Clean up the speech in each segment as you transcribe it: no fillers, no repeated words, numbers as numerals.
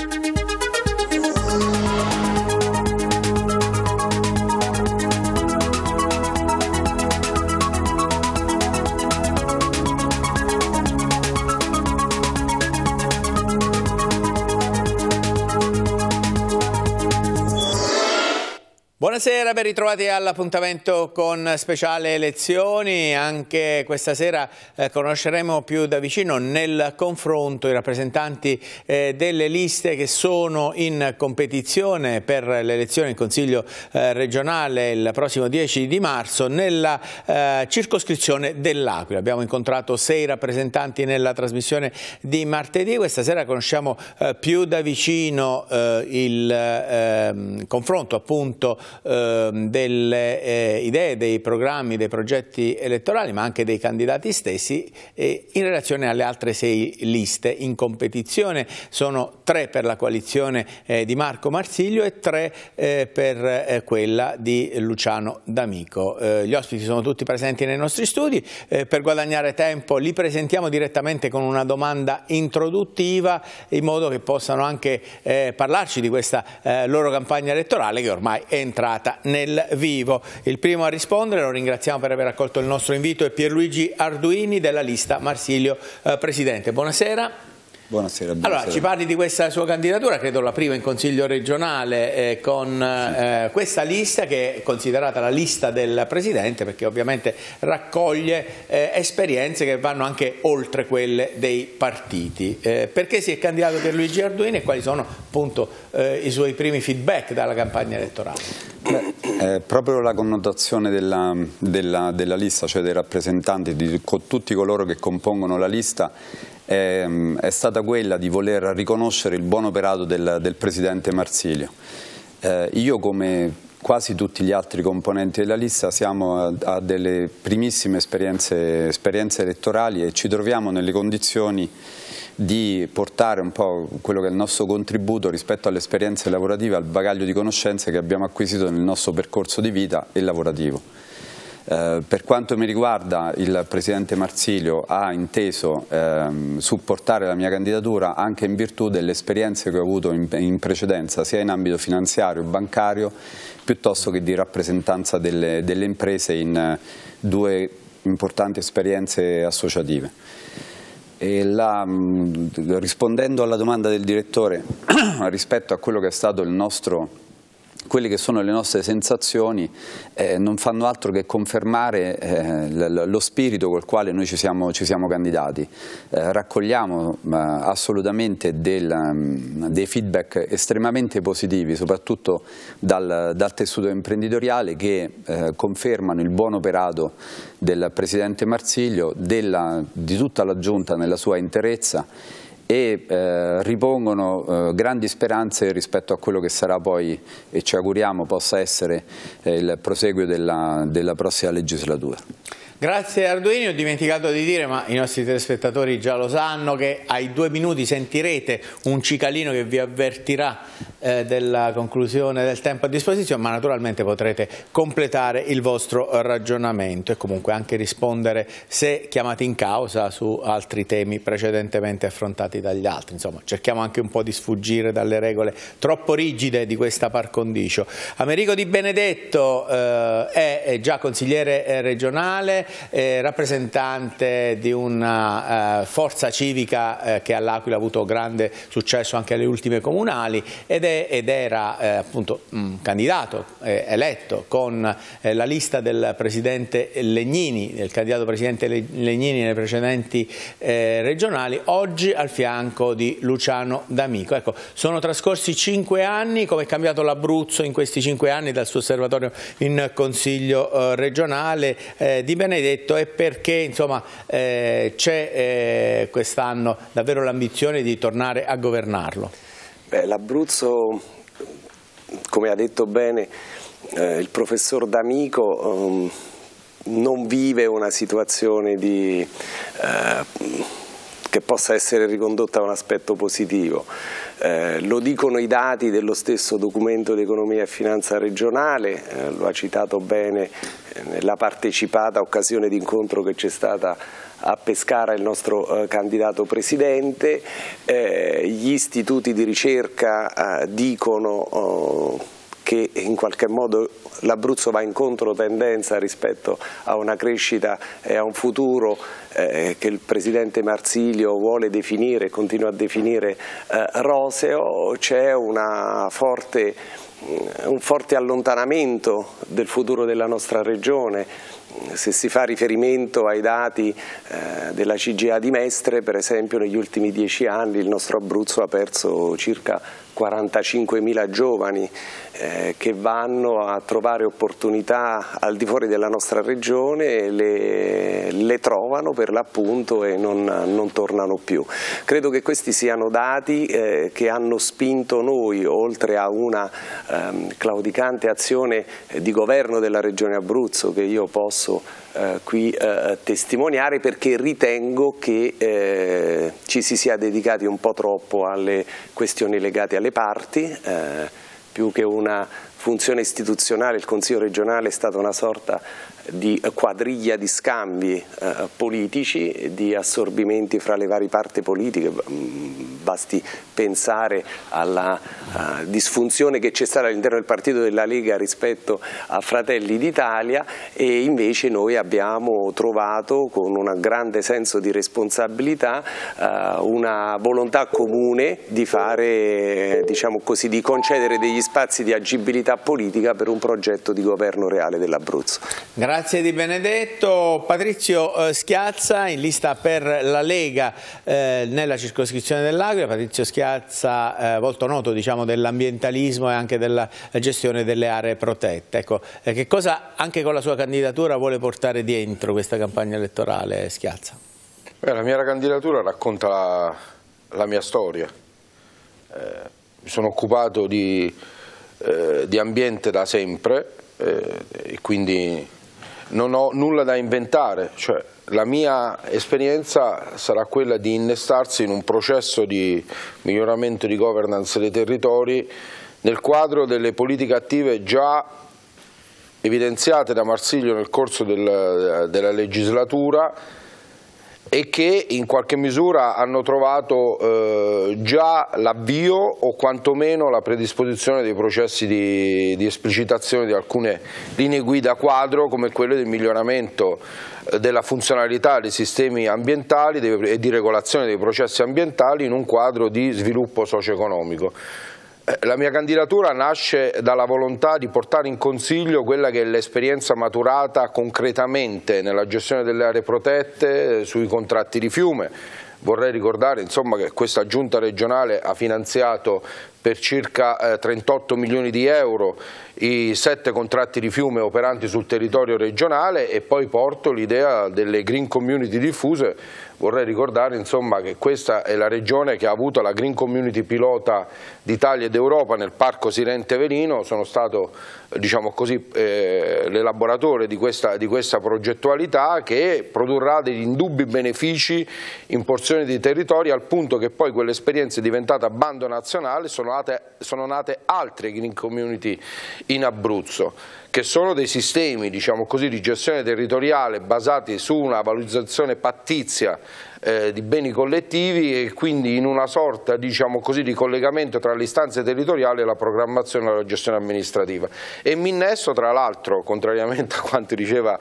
Buonasera, ben ritrovati all'appuntamento con Speciale Elezioni. Anche questa sera conosceremo più da vicino nel confronto i rappresentanti delle liste che sono in competizione per le elezioni in Consiglio regionale il prossimo 10 di marzo nella circoscrizione dell'Aquila. Abbiamo incontrato 6 rappresentanti nella trasmissione di martedì. Questa sera conosciamo più da vicino il confronto appunto delle idee, dei programmi, dei progetti elettorali, ma anche dei candidati stessi in relazione alle altre 6 liste in competizione. Sono 3 per la coalizione di Marco Marsiglio e 3 per quella di Luciano D'Amico. Gli ospiti sono tutti presenti nei nostri studi. Per guadagnare tempo li presentiamo direttamente con una domanda introduttiva, in modo che possano anche parlarci di questa loro campagna elettorale che ormai è entrata nel vivo. Il primo a rispondere, lo ringraziamo per aver accolto il nostro invito, è Pierluigi Arduini della lista Marsiglio Presidente. Buonasera. Buonasera, buonasera. Allora, ci parli di questa sua candidatura, credo la prima in Consiglio regionale, con questa lista che è considerata la lista del Presidente, perché ovviamente raccoglie esperienze che vanno anche oltre quelle dei partiti. Perché si è candidato Pierluigi Arduini e quali sono appunto i suoi primi feedback dalla campagna elettorale? Proprio la connotazione della lista, cioè dei rappresentanti, di tutti coloro che compongono la lista, è stata quella di voler riconoscere il buon operato del Presidente Marsilio. Io, come quasi tutti gli altri componenti della lista, siamo a delle primissime esperienze elettorali e ci troviamo nelle condizioni di portare un po' quello che è il nostro contributo rispetto alle esperienze lavorative, al bagaglio di conoscenze che abbiamo acquisito nel nostro percorso di vita e lavorativo. Per quanto mi riguarda, il Presidente Marsilio ha inteso supportare la mia candidatura anche in virtù delle esperienze che ho avuto in precedenza, sia in ambito finanziario e bancario, piuttosto che di rappresentanza delle imprese in 2 importanti esperienze associative. Rispondendo alla domanda del direttore rispetto a quello che è stato quelle che sono le nostre sensazioni, non fanno altro che confermare lo spirito col quale noi ci siamo candidati. Raccogliamo assolutamente dei feedback estremamente positivi, soprattutto dal tessuto imprenditoriale, che confermano il buon operato del Presidente Marsiglio, di tutta la Giunta nella sua interezza, e ripongono grandi speranze rispetto a quello che sarà poi, e ci auguriamo possa essere, il proseguio della prossima legislatura. Grazie Arduini, ho dimenticato di dire, ma i nostri telespettatori già lo sanno, che ai 2 minuti sentirete un cicalino che vi avvertirà della conclusione del tempo a disposizione, ma naturalmente potrete completare il vostro ragionamento e comunque anche rispondere, se chiamati in causa, su altri temi precedentemente affrontati dagli altri. Insomma, cerchiamo anche un po' di sfuggire dalle regole troppo rigide di questa par condicio. Americo Di Benedetto è già consigliere regionale, rappresentante di una forza civica che all'Aquila ha avuto grande successo anche alle ultime comunali ed era appunto candidato eletto con la lista del presidente Legnini, del candidato presidente Legnini nelle precedenti regionali, oggi al fianco di Luciano D'Amico. Ecco, sono trascorsi 5 anni, come è cambiato l'Abruzzo in questi 5 anni dal suo osservatorio in Consiglio regionale, Di Benedetto, e perché insomma c'è quest'anno davvero l'ambizione di tornare a governarlo? L'Abruzzo, come ha detto bene il professor D'Amico, non vive una situazione che possa essere ricondotta a un aspetto positivo. Lo dicono i dati dello stesso documento di economia e finanza regionale, lo ha citato bene nella partecipata occasione di incontro che c'è stata a Pescara il nostro candidato presidente. gli istituti di ricerca dicono che in qualche modo l'Abruzzo va in controtendenza rispetto a una crescita e a un futuro che il Presidente Marsilio vuole definire, continua a definire roseo, c'è un forte allontanamento del futuro della nostra regione. Se si fa riferimento ai dati della CGA di Mestre, per esempio negli ultimi 10 anni il nostro Abruzzo ha perso circa 45.000 giovani che vanno a trovare opportunità al di fuori della nostra regione, le trovano per l'appunto e non tornano più. Credo che questi siano dati che hanno spinto noi, oltre a una claudicante azione di governo della regione Abruzzo che io posso qui testimoniare, perché ritengo che ci si sia dedicati un po' troppo alle questioni legate alle parti. Più che una funzione istituzionale, il Consiglio regionale è stata una sorta di quadriglia di scambi politici, di assorbimenti fra le varie parti politiche. Basti pensare alla disfunzione che c'è stata all'interno del partito della Lega rispetto a Fratelli d'Italia, e invece noi abbiamo trovato con un grande senso di responsabilità una volontà comune di fare, diciamo così, di concedere degli spazi di agibilità politica per un progetto di governo reale dell'Abruzzo. Grazie Di Benedetto. Patrizio Schiazza, in lista per la Lega nella circoscrizione dell'Aquila. Patrizio Schiazza, volto noto, diciamo, dell'ambientalismo e anche della gestione delle aree protette. Ecco, che cosa anche con la sua candidatura vuole portare dietro questa campagna elettorale, Schiazza? La mia candidatura racconta la mia storia. Mi sono occupato di ambiente da sempre e quindi non ho nulla da inventare, cioè la mia esperienza sarà quella di innestarsi in un processo di miglioramento di governance dei territori nel quadro delle politiche attive già evidenziate da Marsilio nel corso della legislatura e che in qualche misura hanno trovato già l'avvio o quantomeno la predisposizione dei processi di esplicitazione di alcune linee guida quadro, come quelle del miglioramento della funzionalità dei sistemi ambientali e di regolazione dei processi ambientali in un quadro di sviluppo socio-economico. La mia candidatura nasce dalla volontà di portare in Consiglio quella che è l'esperienza maturata concretamente nella gestione delle aree protette, sui contratti di fiume. Vorrei ricordare, insomma, che questa giunta regionale ha finanziato per circa 38 milioni di euro i 7 contratti di fiume operanti sul territorio regionale, e poi porto l'idea delle green community diffuse. Vorrei ricordare, insomma, che questa è la regione che ha avuto la green community pilota d'Italia ed Europa nel parco Sirente Velino. Sono stato, diciamo così, l'elaboratore di questa progettualità, che produrrà degli indubbi benefici in porzioni di territori, al punto che poi quell'esperienza è diventata bando nazionale. Sono nate altre green community in Abruzzo, che sono dei sistemi, diciamo così, di gestione territoriale basati su una valorizzazione pattizia di beni collettivi, e quindi in una sorta, diciamo così, di collegamento tra le istanze territoriali e la programmazione e la gestione amministrativa. E mi innesto, tra l'altro, contrariamente a quanto diceva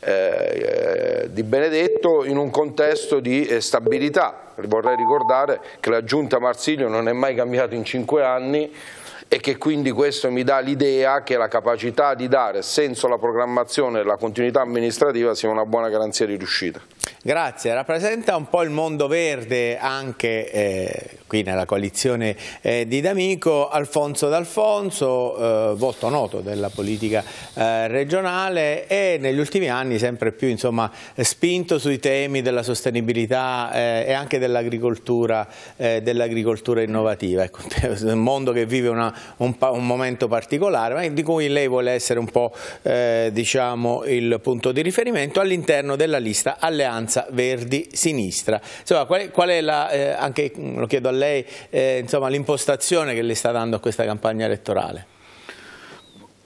Di Benedetto, in un contesto di stabilità. Vorrei ricordare che la giunta Marsilio non è mai cambiata in 5 anni, e che quindi questo mi dà l'idea che la capacità di dare senso alla programmazione e la continuità amministrativa sia una buona garanzia di riuscita. Grazie, rappresenta un po' il mondo verde anche qui nella coalizione di D'Amico Alfonso D'Alfonso, volto noto della politica regionale, e negli ultimi anni sempre più, insomma, spinto sui temi della sostenibilità e anche dell'agricoltura innovativa. Ecco, un mondo che vive un momento particolare, ma di cui lei vuole essere un po' diciamo il punto di riferimento all'interno della lista Alleanza Verdi Sinistra. Insomma, qual è anche lo chiedo a lei, insomma, l'impostazione che le sta dando a questa campagna elettorale?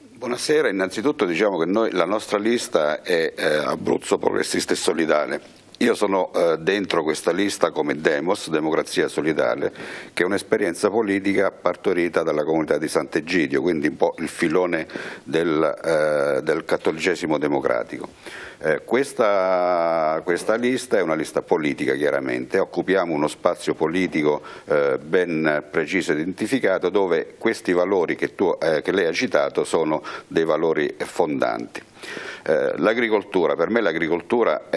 Buonasera, innanzitutto diciamo che la nostra lista è Abruzzo Progressista e Solidale, Io sono dentro questa lista come Demos, Democrazia Solidale, che è un'esperienza politica partorita dalla comunità di Sant'Egidio, quindi un po' il filone del cattolicesimo democratico. Questa lista è una lista politica, chiaramente, occupiamo uno spazio politico ben preciso e identificato, dove questi valori che lei ha citato sono dei valori fondanti. L'agricoltura, per me l'agricoltura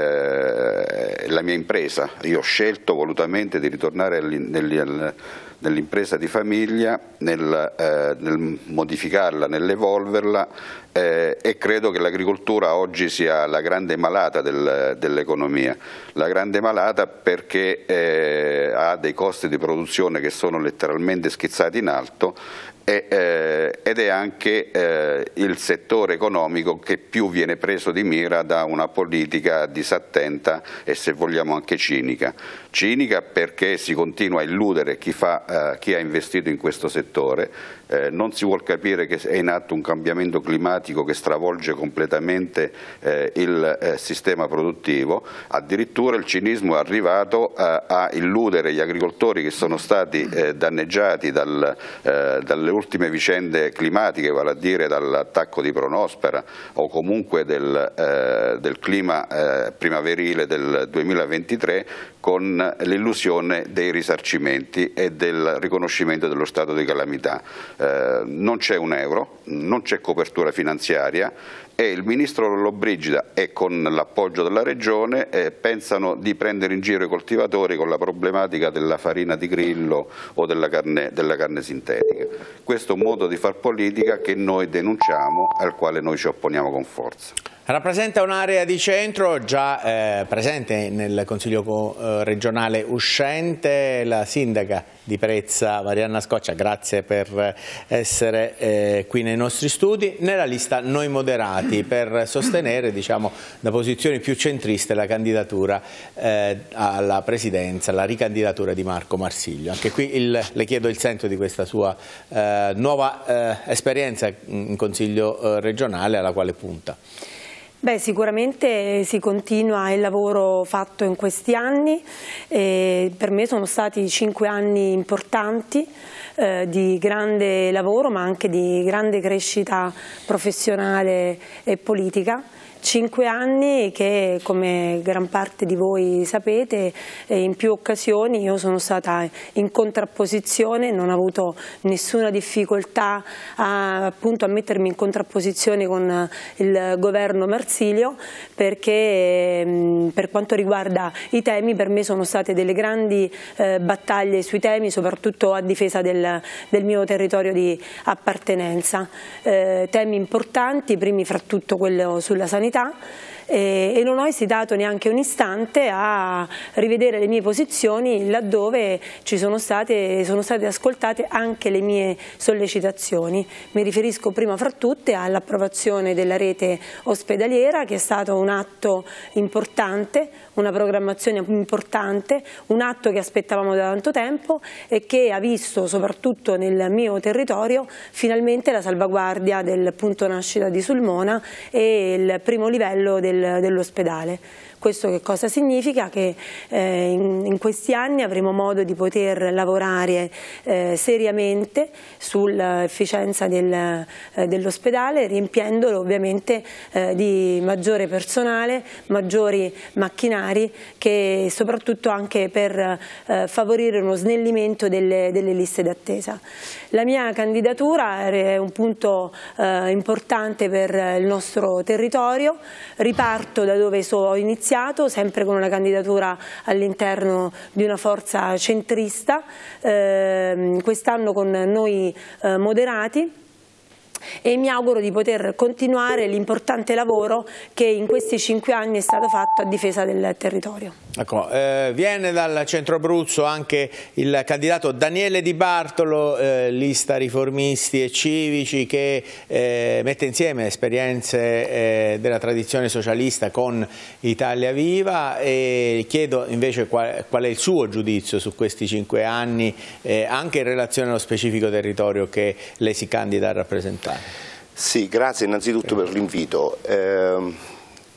è la mia impresa. Io ho scelto volutamente di ritornare nell'impresa di famiglia, nel modificarla, nell'evolverla, e credo che l'agricoltura oggi sia la grande malata dell'economia. La grande malata perché ha dei costi di produzione che sono letteralmente schizzati in alto, ed è anche il settore economico che più viene preso di mira da una politica disattenta e, se vogliamo, anche cinica. Cinica perché si continua a illudere chi ha investito in questo settore, non si vuol capire che è in atto un cambiamento climatico che stravolge completamente il sistema produttivo. Addirittura il cinismo è arrivato a illudere gli agricoltori che sono stati danneggiati dalle ultime vicende climatiche, vale a dire dall'attacco di Pronospera o comunque del clima primaverile del 2023, con l'illusione dei risarcimenti e del riconoscimento dello stato di calamità. Non c'è un euro, non c'è copertura finanziaria, e il ministro Lollobrigida e con l'appoggio della Regione pensano di prendere in giro i coltivatori con la problematica della farina di grillo o della carne sintetica. Questo è un modo di far politica che noi denunciamo, al quale noi ci opponiamo con forza. Rappresenta un'area di centro già presente nel Consiglio regionale uscente, la sindaca di Prezza Marianna Scoccia, grazie per essere qui nei nostri studi, nella lista Noi Moderati, per sostenere, diciamo, da posizioni più centriste la candidatura alla presidenza, la ricandidatura di Marco Marsiglio. Anche qui le chiedo il senso di questa sua nuova esperienza in Consiglio regionale, alla quale punta. Beh, sicuramente si continua il lavoro fatto in questi anni, per me sono stati 5 anni importanti di grande lavoro, ma anche di grande crescita professionale e politica. 5 anni che, come gran parte di voi sapete, in più occasioni io sono stata in contrapposizione, non ho avuto nessuna difficoltà appunto a mettermi in contrapposizione con il governo Marsiglio, perché per quanto riguarda i temi per me sono state delle grandi battaglie sui temi, soprattutto a difesa del mio territorio di appartenenza. Temi importanti, primi fra tutto quello sulla sanità, e non ho esitato neanche un istante a rivedere le mie posizioni laddove sono state ascoltate anche le mie sollecitazioni. Mi riferisco prima fra tutte all'approvazione della rete ospedaliera, che è stato un atto importante, una programmazione importante, un atto che aspettavamo da tanto tempo e che ha visto soprattutto nel mio territorio finalmente la salvaguardia del punto nascita di Sulmona e il primo livello dell'ospedale. Questo che cosa significa? Che in questi anni avremo modo di poter lavorare seriamente sull'efficienza dell'ospedale, riempiendolo ovviamente di maggiore personale, maggiori macchinari, che soprattutto anche per favorire uno snellimento delle liste d'attesa. La mia candidatura è un punto importante per il nostro territorio, riparto da dove ho iniziato, sempre con una candidatura all'interno di una forza centrista, quest'anno con Noi Moderati, e mi auguro di poter continuare l'importante lavoro che in questi 5 anni è stato fatto a difesa del territorio. Ecco, viene dal centro Abruzzo anche il candidato Daniele Di Bartolo, lista Riformisti e Civici, che mette insieme esperienze della tradizione socialista con Italia Viva, e chiedo invece qual è il suo giudizio su questi 5 anni, anche in relazione allo specifico territorio che lei si candida a rappresentare. Sì, grazie innanzitutto per l'invito.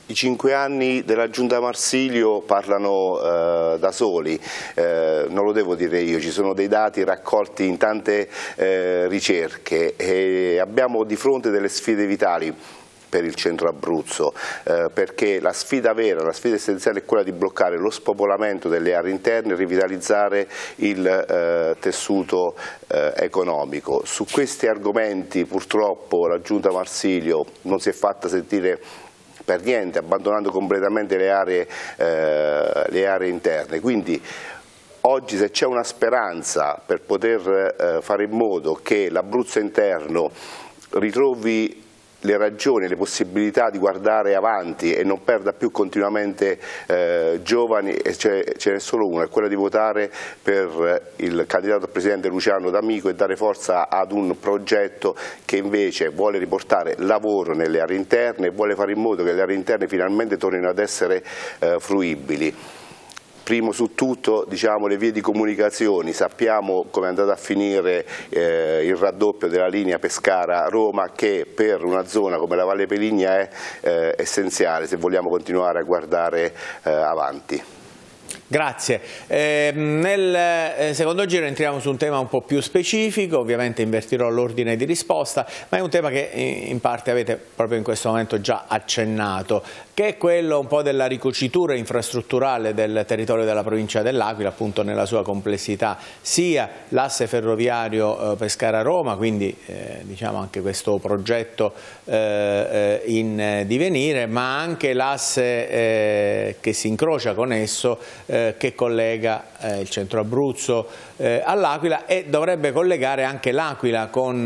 I 5 anni della Giunta Marsilio parlano da soli, non lo devo dire io, ci sono dei dati raccolti in tante ricerche e abbiamo di fronte delle sfide vitali per il centro Abruzzo, perché la sfida vera, la sfida essenziale è quella di bloccare lo spopolamento delle aree interne e rivitalizzare il tessuto economico. Su questi argomenti purtroppo la Giunta Marsilio non si è fatta sentire per niente, abbandonando completamente le aree interne. Quindi oggi, se c'è una speranza per poter fare in modo che l'Abruzzo interno ritrovi le ragioni, le possibilità di guardare avanti e non perda più continuamente giovani, ce n'è solo una, è quella di votare per il candidato a presidente Luciano D'Amico e dare forza ad un progetto che invece vuole riportare lavoro nelle aree interne e vuole fare in modo che le aree interne finalmente tornino ad essere fruibili. Primo su tutto, diciamo, le vie di comunicazioni. Sappiamo come è andato a finire il raddoppio della linea Pescara-Roma, che per una zona come la Valle Peligna è essenziale se vogliamo continuare a guardare avanti. Grazie. Nel secondo giro entriamo su un tema un po' più specifico, ovviamente invertirò l'ordine di risposta, ma è un tema che in parte avete proprio in questo momento già accennato, che è quello un po' della ricucitura infrastrutturale del territorio della provincia dell'Aquila, appunto nella sua complessità, sia l'asse ferroviario Pescara-Roma, quindi diciamo anche questo progetto in divenire, ma anche l'asse che si incrocia con esso, che collega il centro Abruzzo all'Aquila e dovrebbe collegare anche l'Aquila con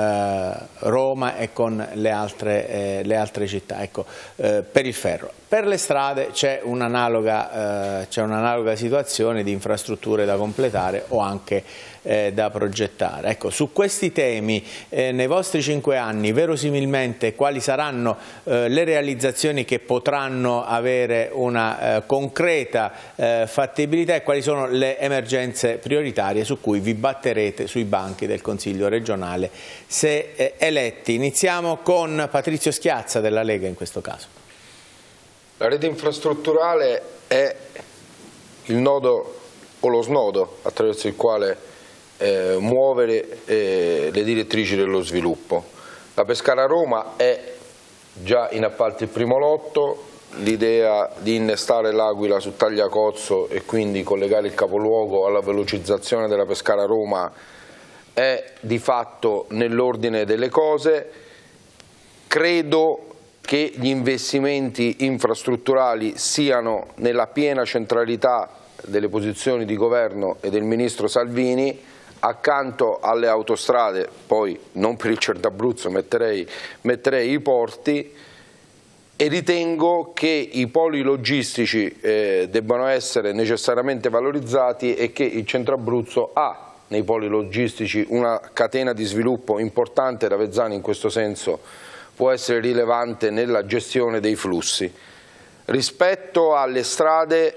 Roma e con le altre città, ecco, per il ferro. Per le strade c'è un'analoga situazione di infrastrutture da completare o anche da progettare. Ecco, su questi temi nei vostri 5 anni verosimilmente quali saranno le realizzazioni che potranno avere una concreta fattibilità e quali sono le emergenze prioritarie su cui vi batterete sui banchi del Consiglio regionale se eletti? Iniziamo con Patrizio Schiazza della Lega in questo caso. La rete infrastrutturale è il nodo o lo snodo attraverso il quale muovere le direttrici dello sviluppo. La Pescara-Roma è già in appalto il primo lotto, l'idea di innestare l'Aquila su Tagliacozzo e quindi collegare il capoluogo alla velocizzazione della Pescara-Roma è di fatto nell'ordine delle cose. Credo che gli investimenti infrastrutturali siano nella piena centralità delle posizioni di governo e del ministro Salvini. Accanto alle autostrade, poi non per il centro Abruzzo, metterei i porti, e ritengo che i poli logistici debbano essere necessariamente valorizzati e che il centro Abruzzo ha nei poli logistici una catena di sviluppo importante. Avezzano in questo senso può essere rilevante nella gestione dei flussi. Rispetto alle strade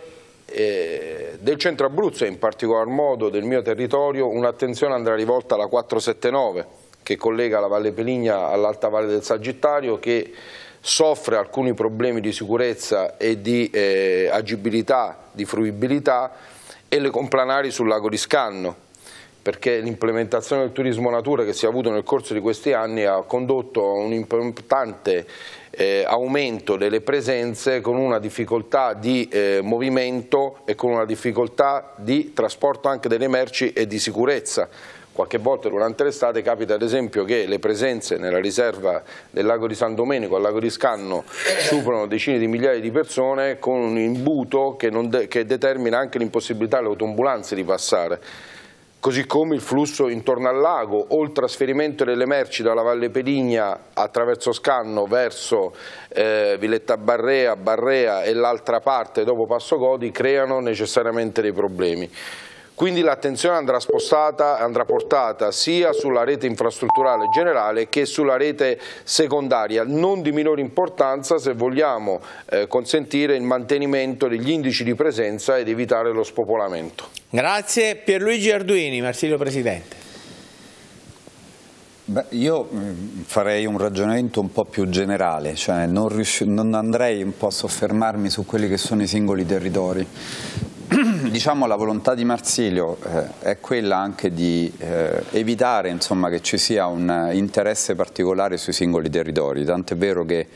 del centro Abruzzo e in particolar modo del mio territorio, un'attenzione andrà rivolta alla 479 che collega la Valle Peligna all'Alta Valle del Sagittario, che soffre alcuni problemi di sicurezza e di agibilità, di fruibilità, e le complanari sul lago di Scanno, perché l'implementazione del turismo natura che si è avuto nel corso di questi anni ha condotto a un importante aumento delle presenze, con una difficoltà di movimento e con una difficoltà di trasporto anche delle merci e di sicurezza. Qualche volta durante l'estate capita ad esempio che le presenze nella riserva del lago di San Domenico al lago di Scanno superano decine di migliaia di persone, con un imbuto che determina anche l'impossibilità alle autoambulanze di passare. Così come il flusso intorno al lago o il trasferimento delle merci dalla Valle Peligna attraverso Scanno verso Villetta Barrea e l'altra parte dopo Passo Godi creano necessariamente dei problemi. Quindi l'attenzione andrà portata sia sulla rete infrastrutturale generale che sulla rete secondaria, non di minore importanza se vogliamo consentire il mantenimento degli indici di presenza ed evitare lo spopolamento. Grazie. Pierluigi Arduini, Marsilio Presidente. Beh, io farei un ragionamento un po' più generale, cioè non andrei un po' a soffermarmi su quelli che sono i singoli territori. Diciamo la volontà di Marsilio è quella anche di evitare, insomma, che ci sia un interesse particolare sui singoli territori, tant'è vero che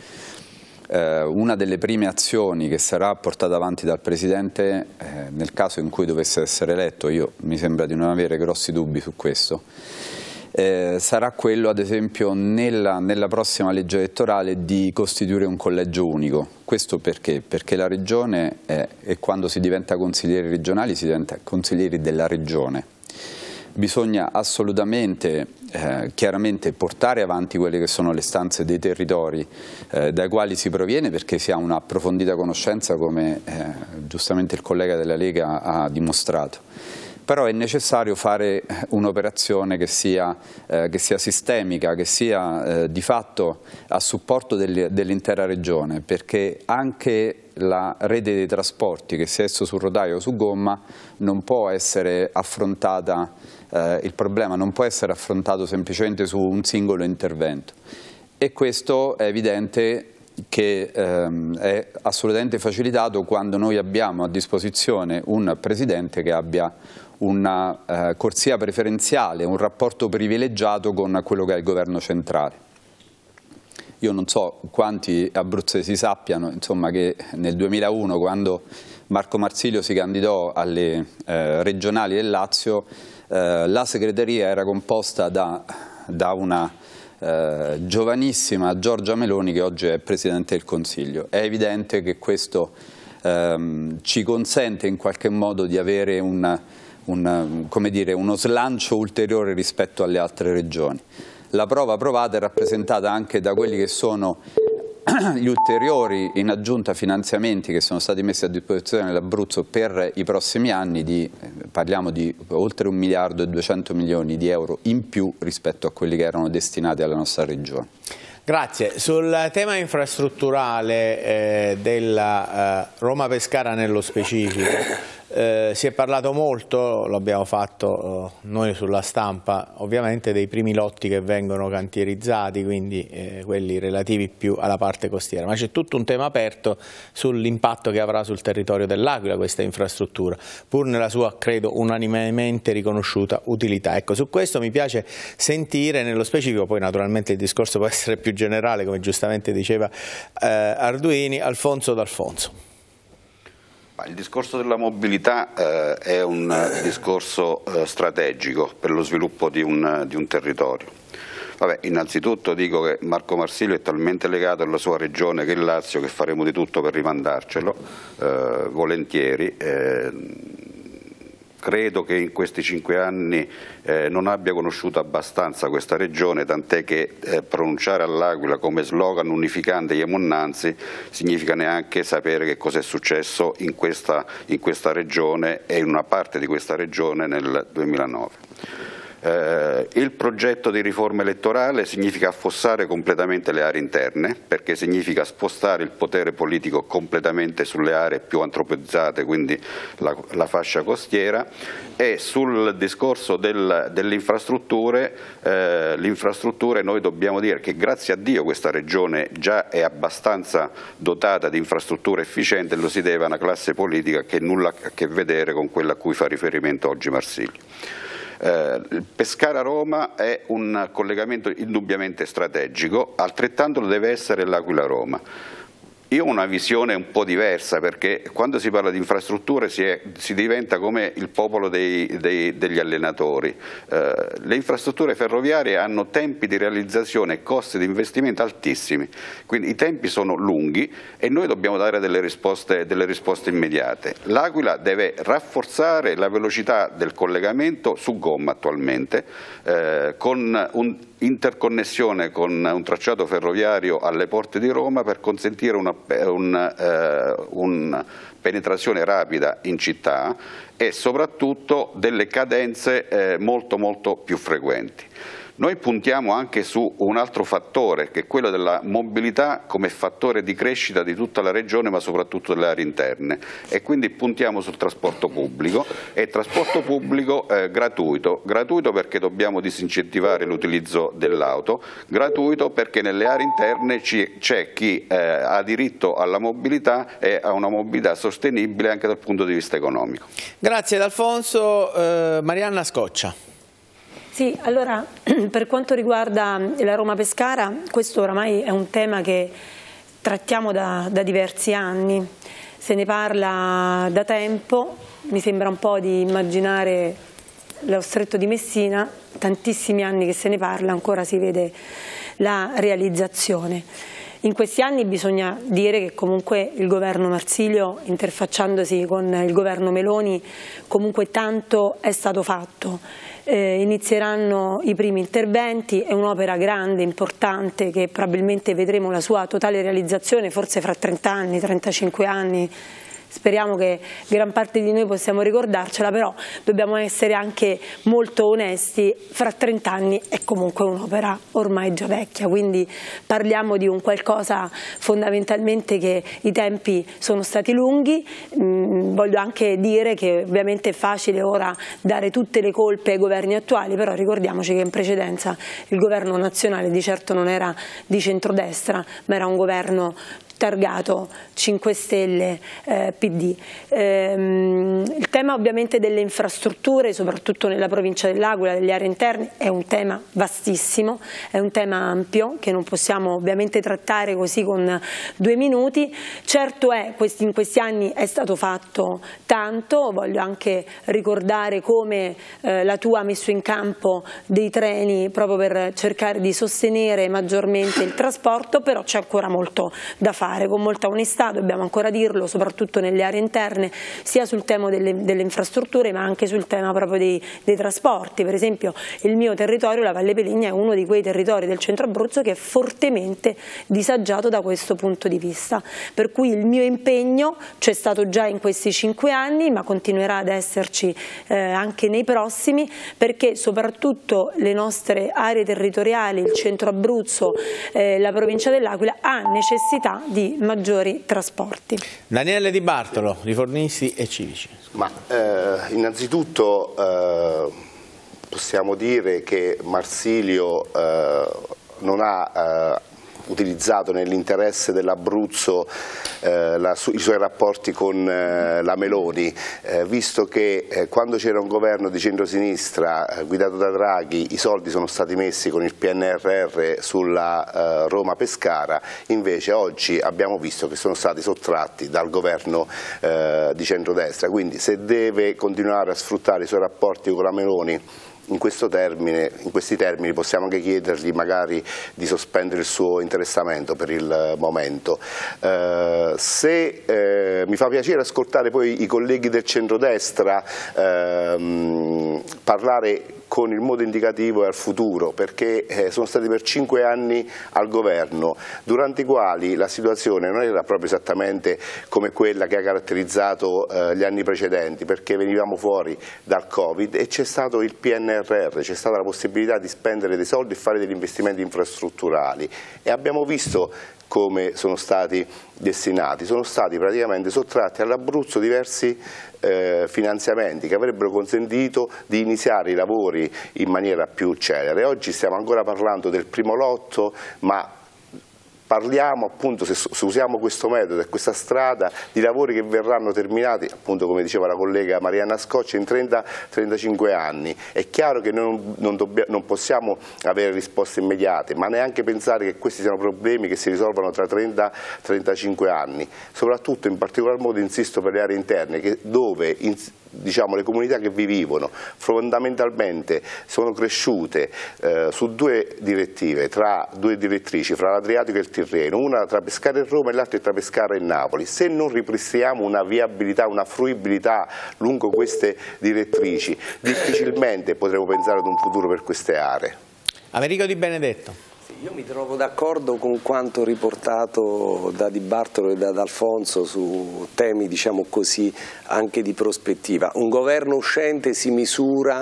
una delle prime azioni che sarà portata avanti dal Presidente nel caso in cui dovesse essere eletto, io mi sembra di non avere grossi dubbi su questo, sarà quello ad esempio nella prossima legge elettorale di costituire un collegio unico. Questo perché? Perché la regione e quando si diventa consiglieri regionali si diventa consiglieri della regione. Bisogna assolutamente chiaramente portare avanti quelle che sono le istanze dei territori dai quali si proviene, perché si ha una approfondita conoscenza, come giustamente il collega della Lega ha dimostrato. Però è necessario fare un'operazione che sia sistemica, che sia di fatto a supporto dell'intera regione, perché anche la rete dei trasporti, che sia esso su rotaia o su gomma, non può essere affrontata, il problema non può essere affrontato semplicemente su un singolo intervento. E questo è evidente che è assolutamente facilitato quando noi abbiamo a disposizione un Presidente che abbia una corsia preferenziale, un rapporto privilegiato con quello che è il governo centrale. Io non so quanti abruzzesi sappiano, insomma, che nel 2001, quando Marco Marsilio si candidò alle regionali del Lazio, la segreteria era composta da una giovanissima Giorgia Meloni, che oggi è Presidente del Consiglio. È evidente che questo ci consente in qualche modo di avere come dire, uno slancio ulteriore rispetto alle altre regioni. La prova provata è rappresentata anche da quelli che sono gli ulteriori, in aggiunta, finanziamenti che sono stati messi a disposizione dell'Abruzzo per i prossimi anni, parliamo di oltre 1 miliardo e 200 milioni di euro in più rispetto a quelli che erano destinati alla nostra regione. Grazie. Sul tema infrastrutturale della Roma-Pescara nello specifico, si è parlato molto, lo abbiamo fatto noi sulla stampa, ovviamente dei primi lotti che vengono cantierizzati, quindi quelli relativi più alla parte costiera, ma c'è tutto un tema aperto sull'impatto che avrà sul territorio dell'Aquila questa infrastruttura, pur nella sua, credo, unanimemente riconosciuta utilità. Ecco, su questo mi piace sentire nello specifico, poi naturalmente il discorso può essere più generale, come giustamente diceva Arduini, Alfonso D'Alfonso. Il discorso della mobilità è un discorso strategico per lo sviluppo di un territorio. Vabbè, innanzitutto dico che Marco Marsilio è talmente legato alla sua regione, che è il Lazio, che faremo di tutto per rimandarcelo, volentieri. Credo che in questi 5 anni non abbia conosciuto abbastanza questa regione, tant'è che pronunciare all'Aquila come slogan unificante gli emunanzi significa neanche sapere che cosa è successo in questa regione e in una parte di questa regione nel 2009. Il progetto di riforma elettorale significa affossare completamente le aree interne, perché significa spostare il potere politico completamente sulle aree più antropizzate, quindi la fascia costiera. E sul discorso delle infrastrutture, noi dobbiamo dire che grazie a Dio questa regione già è abbastanza dotata di infrastrutture efficienti, e lo si deve a una classe politica che nulla ha a che vedere con quella a cui fa riferimento oggi Marsilio. Pescara-Roma è un collegamento indubbiamente strategico, altrettanto lo deve essere l'Aquila-Roma. Io ho una visione un po' diversa, perché quando si parla di infrastrutture si diventa come il popolo degli allenatori. Le infrastrutture ferroviarie hanno tempi di realizzazione e costi di investimento altissimi, quindi i tempi sono lunghi e noi dobbiamo dare delle risposte immediate. L'Aquila deve rafforzare la velocità del collegamento su gomma attualmente, con interconnessione con un tracciato ferroviario alle porte di Roma, per consentire una penetrazione rapida in città e soprattutto delle cadenze molto più frequenti. Noi puntiamo anche su un altro fattore, che è quello della mobilità come fattore di crescita di tutta la regione, ma soprattutto delle aree interne, e quindi puntiamo sul trasporto pubblico, e trasporto pubblico gratuito perché dobbiamo disincentivare l'utilizzo dell'auto, gratuito perché nelle aree interne c'è chi ha diritto alla mobilità e a una mobilità sostenibile anche dal punto di vista economico. Grazie ad Alfonso. Marianna Scoccia. Sì, allora per quanto riguarda la Roma-Pescara, questo oramai è un tema che trattiamo da diversi anni, se ne parla da tempo, mi sembra un po' di immaginare lo Stretto di Messina, tantissimi anni che se ne parla, ancora si vede la realizzazione. In questi anni bisogna dire che comunque il governo Marsilio, interfacciandosi con il governo Meloni, comunque tanto è stato fatto. Inizieranno i primi interventi, è un'opera grande, importante, che probabilmente vedremo la sua totale realizzazione forse fra 30 anni, 35 anni. Speriamo che gran parte di noi possiamo ricordarcela, però dobbiamo essere anche molto onesti, fra 30 anni è comunque un'opera ormai già vecchia, quindi parliamo di un qualcosa fondamentalmente che i tempi sono stati lunghi. Voglio anche dire che ovviamente è facile ora dare tutte le colpe ai governi attuali, però ricordiamoci che in precedenza il governo nazionale di certo non era di centrodestra, ma era un governo targato 5 Stelle PD. Il tema ovviamente delle infrastrutture, soprattutto nella provincia dell'Aquila, delle aree interne, è un tema vastissimo, è un tema ampio che non possiamo ovviamente trattare così con 2 minuti. Certo è, in questi anni è stato fatto tanto, voglio anche ricordare come la tua ha messo in campo dei treni proprio per cercare di sostenere maggiormente il trasporto, però c'è ancora molto da fare. Con molta onestà dobbiamo ancora dirlo, soprattutto nelle aree interne, sia sul tema delle infrastrutture ma anche sul tema proprio dei trasporti. Per esempio il mio territorio, la Valle Peligna, è uno di quei territori del centro Abruzzo che è fortemente disagiato da questo punto di vista, per cui il mio impegno c'è stato già in questi 5 anni ma continuerà ad esserci anche nei prossimi, perché soprattutto le nostre aree territoriali, il centro Abruzzo, la provincia dell'Aquila, ha necessità di maggiori trasporti. Daniele Di Bartolo, riformisti e civici. Ma innanzitutto possiamo dire che Marsilio non ha utilizzato nell'interesse dell'Abruzzo i suoi rapporti con la Meloni, visto che quando c'era un governo di centrosinistra guidato da Draghi i soldi sono stati messi con il PNRR sulla Roma-Pescara, invece oggi abbiamo visto che sono stati sottratti dal governo di centrodestra, quindi se deve continuare a sfruttare i suoi rapporti con la Meloni in questi termini possiamo anche chiedergli magari di sospendere il suo interessamento per il momento. Mi fa piacere ascoltare poi i colleghi del centrodestra parlare con il modo indicativo e al futuro, perché sono stati per 5 anni al governo, durante i quali la situazione non era proprio esattamente come quella che ha caratterizzato gli anni precedenti, perché venivamo fuori dal Covid e c'è stato il PNRR, c'è stata la possibilità di spendere dei soldi e fare degli investimenti infrastrutturali, e abbiamo visto come sono stati destinati, sono stati praticamente sottratti all'Abruzzo diversi finanziamenti che avrebbero consentito di iniziare i lavori in maniera più celere. Oggi stiamo ancora parlando del primo lotto, ma parliamo appunto, se usiamo questo metodo e questa strada, di lavori che verranno terminati, appunto come diceva la collega Marianna Scoccia, in 30-35 anni. È chiaro che noi non possiamo avere risposte immediate, ma neanche pensare che questi siano problemi che si risolvano tra 30-35 anni. Soprattutto, in particolar modo, insisto per le aree interne, dove le comunità che vi vivono fondamentalmente sono cresciute su 2 direttive, tra 2 direttrici, fra l'Adriatico e il Tirreno, una tra Pescara e Roma e l'altra tra Pescara e Napoli. Se non ripristiniamo una viabilità, una fruibilità lungo queste direttrici, difficilmente potremo pensare ad un futuro per queste aree. Americo Di Benedetto. Io mi trovo d'accordo con quanto riportato da Di Bartolo e da Alfonso su temi, diciamo così, anche di prospettiva. Un governo uscente si misura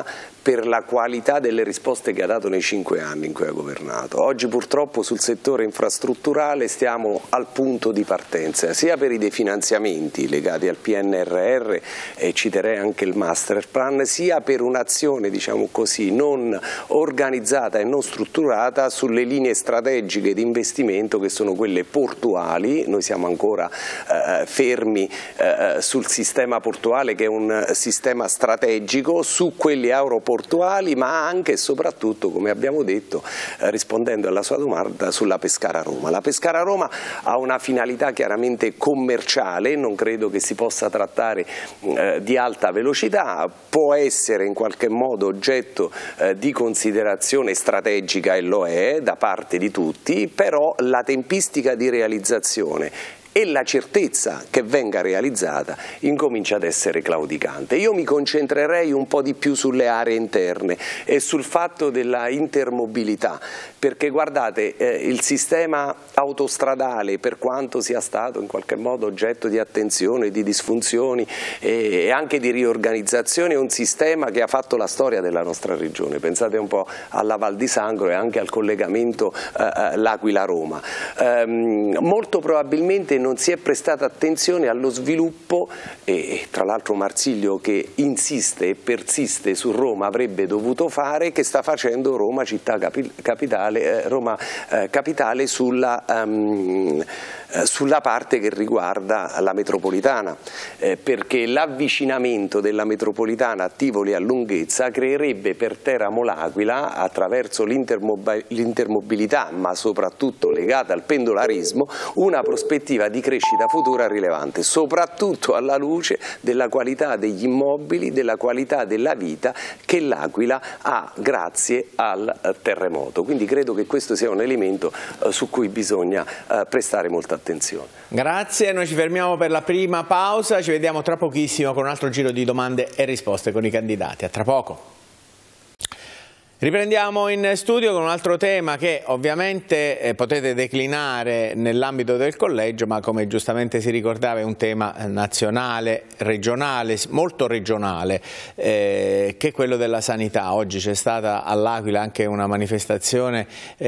per la qualità delle risposte che ha dato nei 5 anni in cui ha governato. Oggi purtroppo sul settore infrastrutturale stiamo al punto di partenza, sia per i definanziamenti legati al PNRR, e citerei anche il Master Plan, sia per un'azione, diciamo così, non organizzata e non strutturata sulle linee strategiche di investimento che sono quelle portuali. Noi siamo ancora fermi sul sistema portuale, che è un sistema strategico, su quelli aeroportuali, ma anche e soprattutto, come abbiamo detto, rispondendo alla sua domanda, sulla Pescara-Roma. La Pescara-Roma ha una finalità chiaramente commerciale, non credo che si possa trattare di alta velocità, può essere in qualche modo oggetto di considerazione strategica, e lo è da parte di tutti, però la tempistica di realizzazione e la certezza che venga realizzata incomincia ad essere claudicante. Io mi concentrerei un po' di più sulle aree interne e sul fatto della intermobilità, perché guardate, il sistema autostradale, per quanto sia stato in qualche modo oggetto di attenzione, di disfunzioni e anche di riorganizzazione, è un sistema che ha fatto la storia della nostra regione. Pensate un po' alla Val di Sangro e anche al collegamento L'Aquila-Roma. Molto probabilmente non si è prestata attenzione allo sviluppo, e tra l'altro Marsilio, che insiste e persiste su Roma, avrebbe dovuto fare, che sta facendo Roma città capitale, sulla parte che riguarda la metropolitana, perché l'avvicinamento della metropolitana a Tivoli e a Lunghezza creerebbe per Teramo L'Aquila, attraverso l'intermobilità, ma soprattutto legata al pendolarismo, una prospettiva di crescita futura rilevante, soprattutto alla luce della qualità degli immobili, della qualità della vita che L'Aquila ha grazie al terremoto. Quindi credo che questo sia un elemento su cui bisogna prestare molta attenzione. Grazie, noi ci fermiamo per la prima pausa, ci vediamo tra pochissimo con un altro giro di domande e risposte con i candidati. A tra poco. Riprendiamo in studio con un altro tema che ovviamente potete declinare nell'ambito del collegio, ma come giustamente si ricordava è un tema nazionale, regionale, molto regionale, che è quello della sanità. Oggi c'è stata all'Aquila anche una manifestazione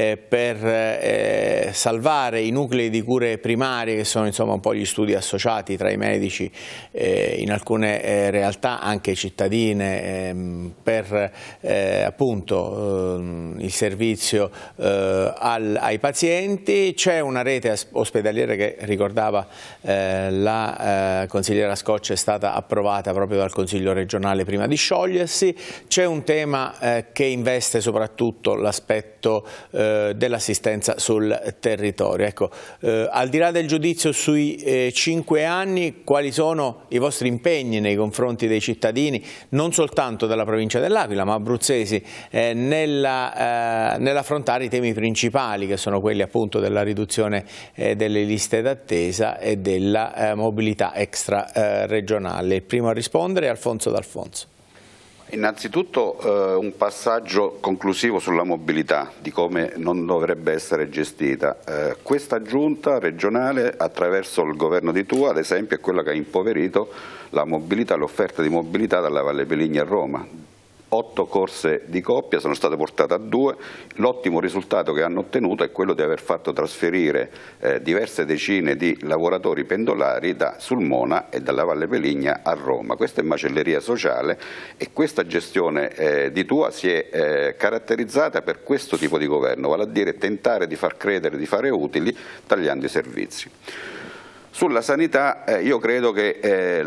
per salvare i nuclei di cure primarie, che sono insomma un po' gli studi associati tra i medici in alcune realtà anche cittadine, per appunto il servizio ai pazienti. C'è una rete ospedaliera che ricordava la consigliera Scoccia, è stata approvata proprio dal Consiglio regionale prima di sciogliersi. C'è un tema che investe soprattutto l'aspetto dell'assistenza sul territorio. Ecco, al di là del giudizio sui 5 anni, quali sono i vostri impegni nei confronti dei cittadini, non soltanto della provincia dell'Aquila ma abruzzesi, nell'affrontare i temi principali, che sono quelli appunto della riduzione delle liste d'attesa e della mobilità extra regionale? Il primo a rispondere è Alfonso D'Alfonso. Innanzitutto un passaggio conclusivo sulla mobilità, di come non dovrebbe essere gestita. Questa giunta regionale, attraverso il governo di Tua, ad esempio, è quella che ha impoverito la mobilità, l'offerta di mobilità dalla Valle Peligna a Roma. 8 corse di coppia sono state portate a 2, l'ottimo risultato che hanno ottenuto è quello di aver fatto trasferire diverse decine di lavoratori pendolari da Sulmona e dalla Valle Peligna a Roma. Questa è macelleria sociale e questa gestione di Tua si è caratterizzata per questo tipo di governo, vale a dire tentare di far credere di fare utili tagliando i servizi. Sulla sanità io credo che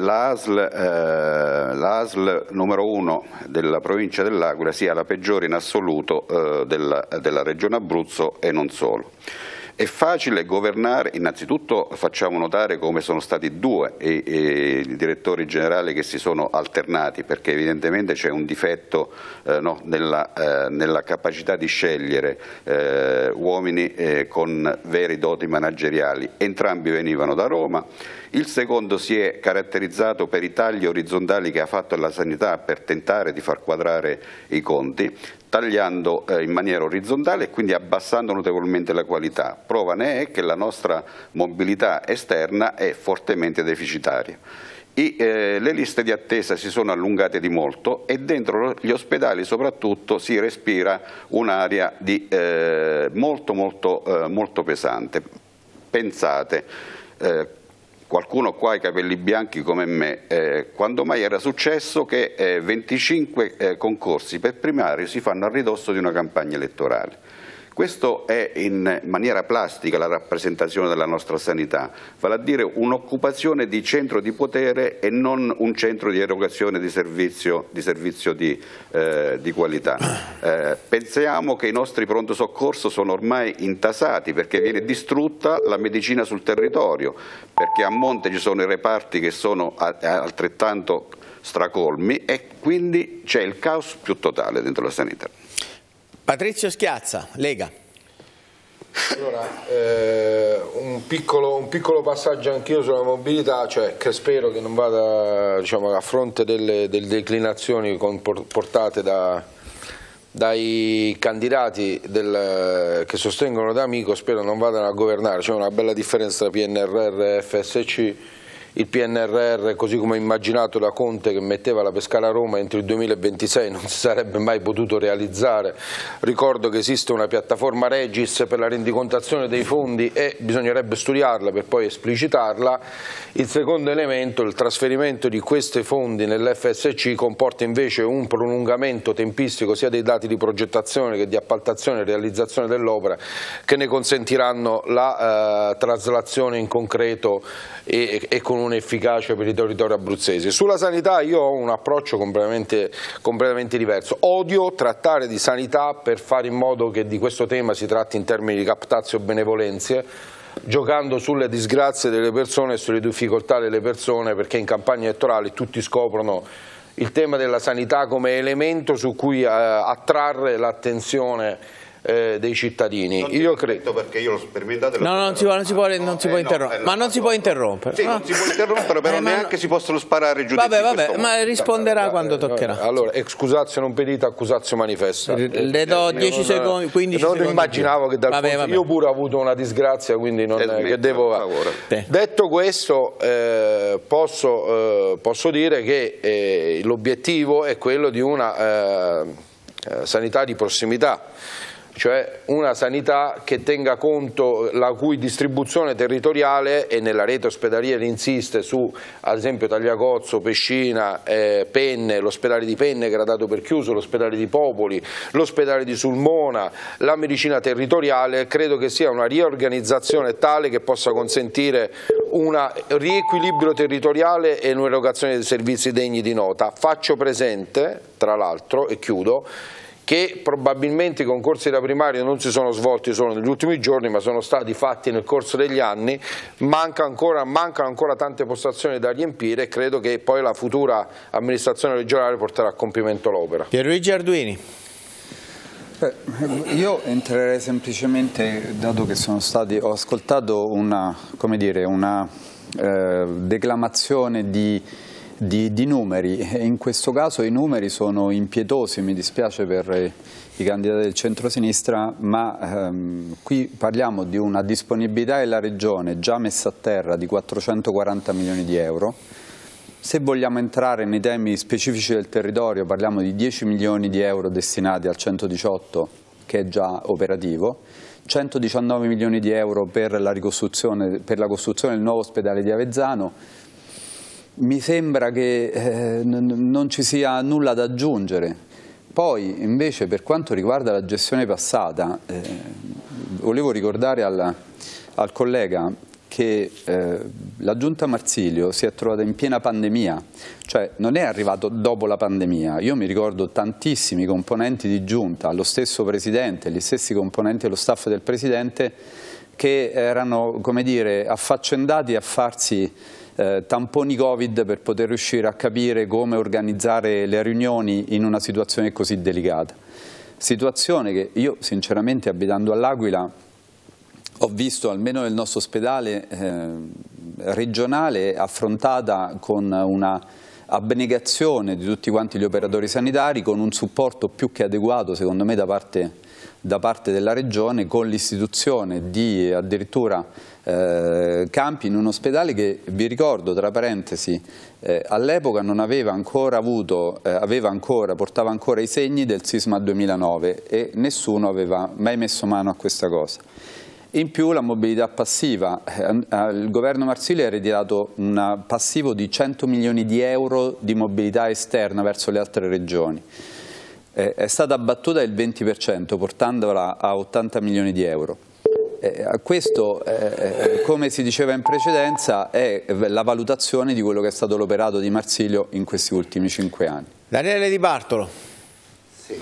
l'ASL numero 1 della provincia dell'Aquila sia la peggiore in assoluto della regione Abruzzo e non solo. È facile governare, innanzitutto facciamo notare come sono stati 2 i direttori generali che si sono alternati, perché evidentemente c'è un difetto nella capacità di scegliere uomini con vere doti manageriali. Entrambi venivano da Roma. Il secondo si è caratterizzato per i tagli orizzontali che ha fatto alla sanità per tentare di far quadrare i conti, tagliando in maniera orizzontale e quindi abbassando notevolmente la qualità. Prova ne è che la nostra mobilità esterna è fortemente deficitaria. Le liste di attesa si sono allungate di molto e dentro gli ospedali soprattutto si respira un'aria molto pesante. Pensate, qualcuno qua ha i capelli bianchi come me, quando mai era successo che 25 concorsi per primario si fanno a ridosso di una campagna elettorale? Questo è in maniera plastica la rappresentazione della nostra sanità, vale a dire un'occupazione di centro di potere e non un centro di erogazione di servizio di qualità. Pensiamo che i nostri pronto soccorso sono ormai intasati perché viene distrutta la medicina sul territorio, perché a monte ci sono i reparti che sono altrettanto stracolmi e quindi c'è il caos più totale dentro la sanità. Patrizio Schiazza, Lega. Allora, un piccolo passaggio anch'io sulla mobilità, cioè che spero che non vada, diciamo, a fronte delle declinazioni portate dai candidati che sostengono D'Amico, spero non vadano a governare. C'è una bella differenza tra PNRR e FSC. Il PNRR, così come immaginato da Conte, che metteva la Pescara a Roma entro il 2026, non si sarebbe mai potuto realizzare. Ricordo che esiste una piattaforma Regis per la rendicontazione dei fondi e bisognerebbe studiarla per poi esplicitarla. Il secondo elemento, il trasferimento di questi fondi nell'FSC, comporta invece un prolungamento tempistico sia dei dati di progettazione che di appaltazione e realizzazione dell'opera, che ne consentiranno la traslazione in concreto e con un'efficacia per i territori abruzzesi. Sulla sanità io ho un approccio completamente diverso. Odio trattare di sanità per fare in modo che di questo tema si tratti in termini di captatio benevolenze, giocando sulle disgrazie delle persone e sulle difficoltà delle persone, perché in campagna elettorale tutti scoprono il tema della sanità come elemento su cui attrarre l'attenzione dei cittadini. Io credo, perché io l'ho sperimentato. No, non si può interrompere. Ma non si può interrompere. Sì, non si può interrompere, però neanche si possono sparare giudizi. Vabbè, ma risponderà quando toccherà. Allora, excusatio non petita, accusatio manifesta. Le do 10 secondi, 15 secondi. Non immaginavo che io pure ho avuto una disgrazia, quindi non che devo. Detto questo, posso dire che l'obiettivo è quello di una sanità di prossimità, cioè una sanità che tenga conto, la cui distribuzione territoriale, e nella rete ospedaliera insiste su, ad esempio, Tagliacozzo, Pescina, Penne, l'ospedale di Penne che era dato per chiuso, l'ospedale di Popoli, l'ospedale di Sulmona, la medicina territoriale. Credo che sia una riorganizzazione tale che possa consentire un riequilibrio territoriale e un'erogazione di servizi degni di nota. Faccio presente, tra l'altro, e chiudo, che probabilmente i concorsi da primario non si sono svolti solo negli ultimi giorni, ma sono stati fatti nel corso degli anni. Mancano ancora tante postazioni da riempire e credo che poi la futura amministrazione regionale porterà a compimento l'opera. Pierluigi Arduini. Io entrerei semplicemente, dato che ho ascoltato una declamazione di numeri, e in questo caso i numeri sono impietosi, mi dispiace per i candidati del centro-sinistra, ma qui parliamo di una disponibilità della Regione già messa a terra di 440 milioni di euro. Se vogliamo entrare nei temi specifici del territorio parliamo di 10 milioni di euro destinati al 118 che è già operativo, 119 milioni di euro per la costruzione del nuovo ospedale di Avezzano. Mi sembra che non ci sia nulla da aggiungere. Poi invece per quanto riguarda la gestione passata, volevo ricordare al collega che la Giunta Marsilio si è trovata in piena pandemia, cioè non è arrivato dopo la pandemia. Io mi ricordo tantissimi componenti di Giunta, lo stesso Presidente, gli stessi componenti dello staff del Presidente che erano, come dire, affaccendati a farsi tamponi Covid per poter riuscire a capire come organizzare le riunioni in una situazione così delicata. Situazione che io sinceramente, abitando all'Aquila, ho visto almeno nel nostro ospedale regionale affrontata con una abnegazione di tutti quanti gli operatori sanitari, con un supporto più che adeguato secondo me da parte della Regione, con l'istituzione di addirittura campi in un ospedale che, vi ricordo tra parentesi, all'epoca non aveva ancora portava ancora i segni del sisma 2009 e nessuno aveva mai messo mano a questa cosa. In più la mobilità passiva, il governo Marsilio ha ereditato un passivo di 100 milioni di euro di mobilità esterna verso le altre regioni. È stata abbattuta del 20%, portandola a 80 milioni di euro. Questo, come si diceva in precedenza, è la valutazione di quello che è stato l'operato di Marsilio in questi ultimi 5 anni. Daniele Di Bartolo. Sì.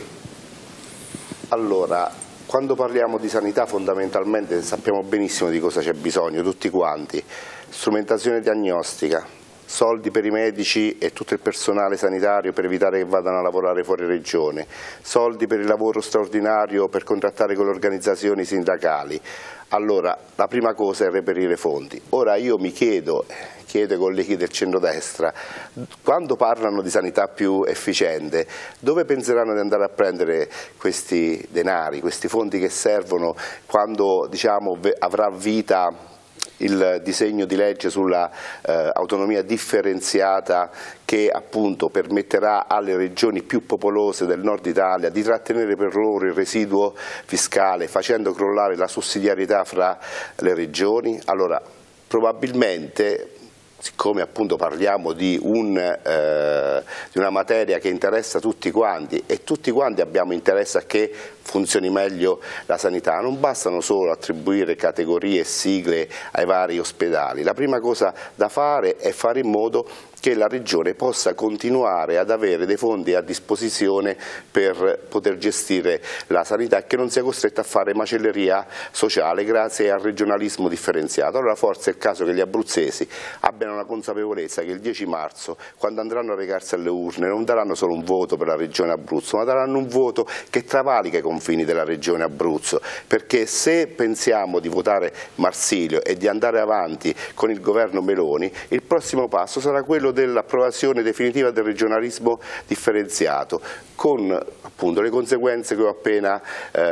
Allora, quando parliamo di sanità fondamentalmente sappiamo benissimo di cosa c'è bisogno, tutti quanti. Strumentazione diagnostica, soldi per i medici e tutto il personale sanitario per evitare che vadano a lavorare fuori regione, soldi per il lavoro straordinario per contrattare con le organizzazioni sindacali. Allora, la prima cosa è reperire fondi. Ora io mi chiedo ai colleghi del centrodestra, quando parlano di sanità più efficiente, dove penseranno di andare a prendere questi denari, questi fondi che servono quando, diciamo, avrà vita il disegno di legge sulla autonomia differenziata, che appunto permetterà alle regioni più popolose del nord Italia di trattenere per loro il residuo fiscale, facendo crollare la sussidiarietà fra le regioni. Allora, probabilmente, siccome appunto parliamo di una materia che interessa tutti quanti e tutti quanti abbiamo interesse a che funzioni meglio la sanità, non bastano solo attribuire categorie e sigle ai vari ospedali. La prima cosa da fare è fare in modo che la Regione possa continuare ad avere dei fondi a disposizione per poter gestire la sanità e che non sia costretta a fare macelleria sociale grazie al regionalismo differenziato. Allora forse è il caso che gli abruzzesi abbiano la consapevolezza che il 10 marzo, quando andranno a recarsi alle urne, non daranno solo un voto per la Regione Abruzzo, ma daranno un voto che travalica i confini della Regione Abruzzo, perché se pensiamo di votare Marsilio e di andare avanti con il governo Meloni, il prossimo passo sarà quello dell'approvazione definitiva del regionalismo differenziato, con appunto le conseguenze che ho appena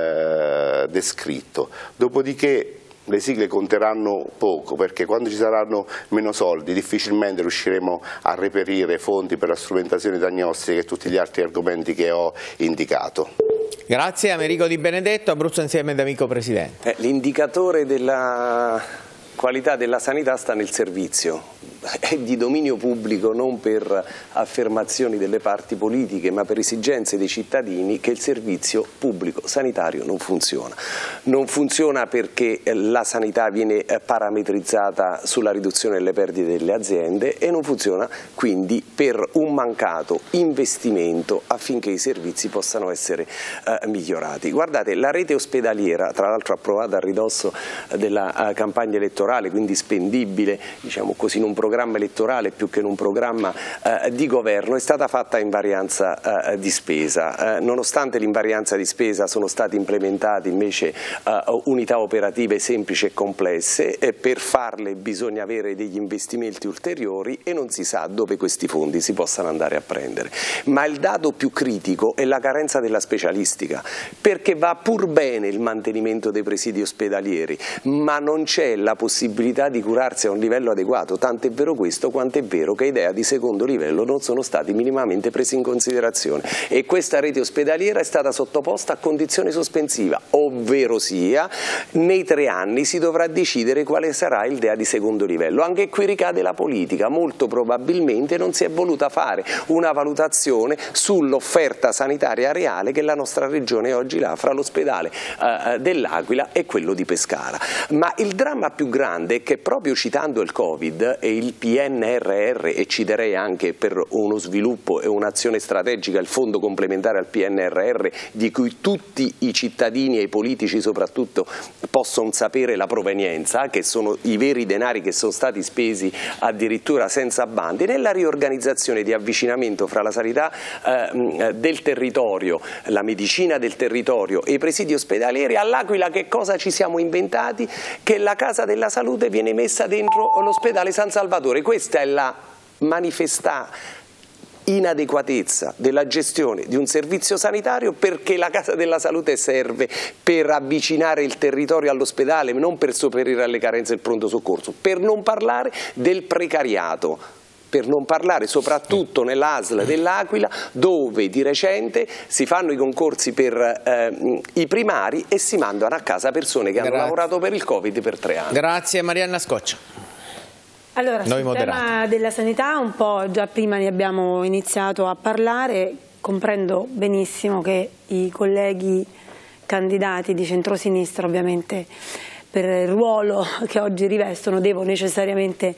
descritto. Dopodiché le sigle conteranno poco, perché quando ci saranno meno soldi difficilmente riusciremo a reperire fondi per la strumentazione diagnostica e tutti gli altri argomenti che ho indicato. Grazie. Americo Di Benedetto, Abruzzo Insieme ed Amico Presidente. L'indicatore della qualità della sanità sta nel servizio, è di dominio pubblico non per affermazioni delle parti politiche ma per esigenze dei cittadini che il servizio pubblico sanitario non funziona. Non funziona perché la sanità viene parametrizzata sulla riduzione delle perdite delle aziende e non funziona quindi per un mancato investimento affinché i servizi possano essere migliorati. Guardate, la rete ospedaliera, tra l'altro approvata a ridosso della campagna elettorale, quindi spendibile, diciamo così, in un programma elettorale più che in un programma di governo, è stata fatta in varianza di spesa. Nonostante l'invarianza di spesa sono state implementate invece unità operative semplici e complesse, e per farle bisogna avere degli investimenti ulteriori e non si sa dove questi fondi si possano andare a prendere. Ma il dato più critico è la carenza della specialistica, perché va pur bene il mantenimento dei presidi ospedalieri, ma non c'è la possibilità di curarsi a un livello adeguato, tanto è vero questo quanto è vero che idee di secondo livello non sono stati minimamente presi in considerazione e questa rete ospedaliera è stata sottoposta a condizione sospensiva, ovvero sia nei 3 anni si dovrà decidere quale sarà il DEA di secondo livello. Anche qui ricade la politica, molto probabilmente non si è voluta fare una valutazione sull'offerta sanitaria reale che la nostra regione oggi ha fra l'ospedale dell'Aquila e quello di Pescara. Ma il dramma più grande è che proprio citando il Covid e il PNRR, e citerei anche per uno sviluppo e un'azione strategica il fondo complementare al PNRR di cui tutti i cittadini e i politici soprattutto possono sapere la provenienza, che sono i veri denari che sono stati spesi addirittura senza bandi, nella riorganizzazione di avvicinamento fra la sanità del territorio, la medicina del territorio e i presidi ospedalieri. All'Aquila che cosa ci siamo inventati? Che la Casa della Salute viene messa dentro l'ospedale San Salvatore. Questa è la inadeguatezza della gestione di un servizio sanitario, perché la Casa della Salute serve per avvicinare il territorio all'ospedale, non per sopperire alle carenze del pronto soccorso, per non parlare del precariato, per non parlare soprattutto nell'ASL dell'Aquila, dove di recente si fanno i concorsi per i primari e si mandano a casa persone che hanno lavorato per il Covid per 3 anni. Grazie Marianna Scoccia. Allora, sul tema della sanità un po' già prima ne abbiamo iniziato a parlare. Comprendo benissimo che i colleghi candidati di centrosinistra, ovviamente per il ruolo che oggi rivestono, necessariamente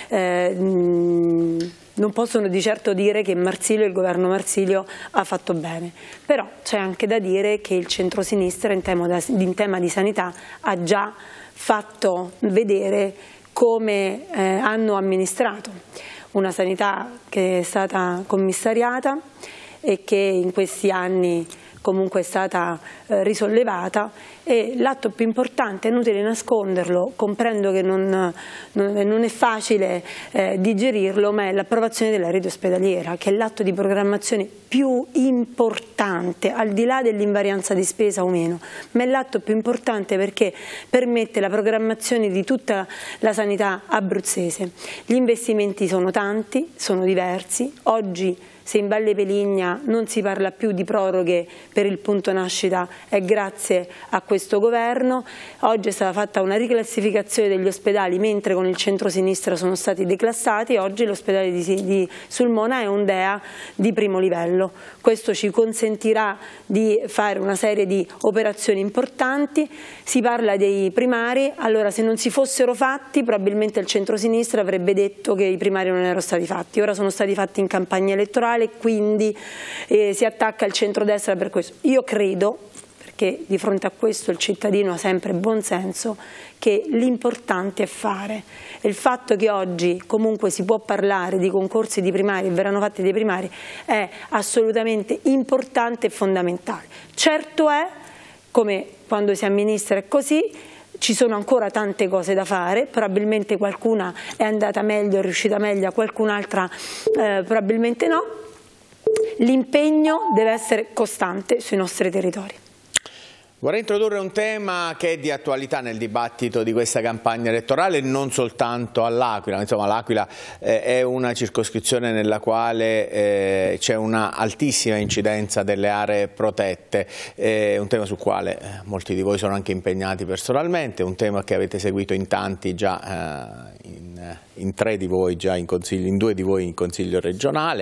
non possono di certo dire che il governo Marsilio ha fatto bene, però c'è anche da dire che il centrosinistra in tema di sanità ha già fatto vedere come hanno amministrato una sanità che è stata commissariata e che in questi anni comunque è stata risollevata, e l'atto più importante, è inutile nasconderlo, comprendo che non è facile digerirlo, ma è l'approvazione della rete ospedaliera, che è l'atto di programmazione più importante, al di là dell'invarianza di spesa o meno, ma è l'atto più importante perché permette la programmazione di tutta la sanità abruzzese. Gli investimenti sono tanti, sono diversi. Oggi, se in Valle Peligna non si parla più di proroghe per il punto nascita, è grazie a questo governo. Oggi è stata fatta una riclassificazione degli ospedali, mentre con il centro-sinistra sono stati declassati. Oggi l'ospedale di Sulmona è un DEA di primo livello. Questo ci consentirà di fare una serie di operazioni importanti. Si parla dei primari. Allora, se non si fossero fatti, probabilmente il centro-sinistra avrebbe detto che i primari non erano stati fatti. Ora sono stati fatti in campagna elettorale, quindi si attacca il centrodestra per questo. Io credo, perché di fronte a questo il cittadino ha sempre buon senso, che l'importante è fare. E il fatto che oggi comunque si può parlare di concorsi di primari e verranno fatti dei primari è assolutamente importante e fondamentale. Certo è, come quando si amministra è così, ci sono ancora tante cose da fare, probabilmente qualcuna è andata meglio, è riuscita meglio, qualcun'altra probabilmente no. L'impegno deve essere costante sui nostri territori. Vorrei introdurre un tema che è di attualità nel dibattito di questa campagna elettorale, non soltanto all'Aquila. Insomma, l'Aquila è una circoscrizione nella quale c'è una altissima incidenza delle aree protette, un tema sul quale molti di voi sono anche impegnati personalmente, un tema che avete seguito in tanti già in 3 di voi già in consiglio, in 2 di voi in consiglio regionale.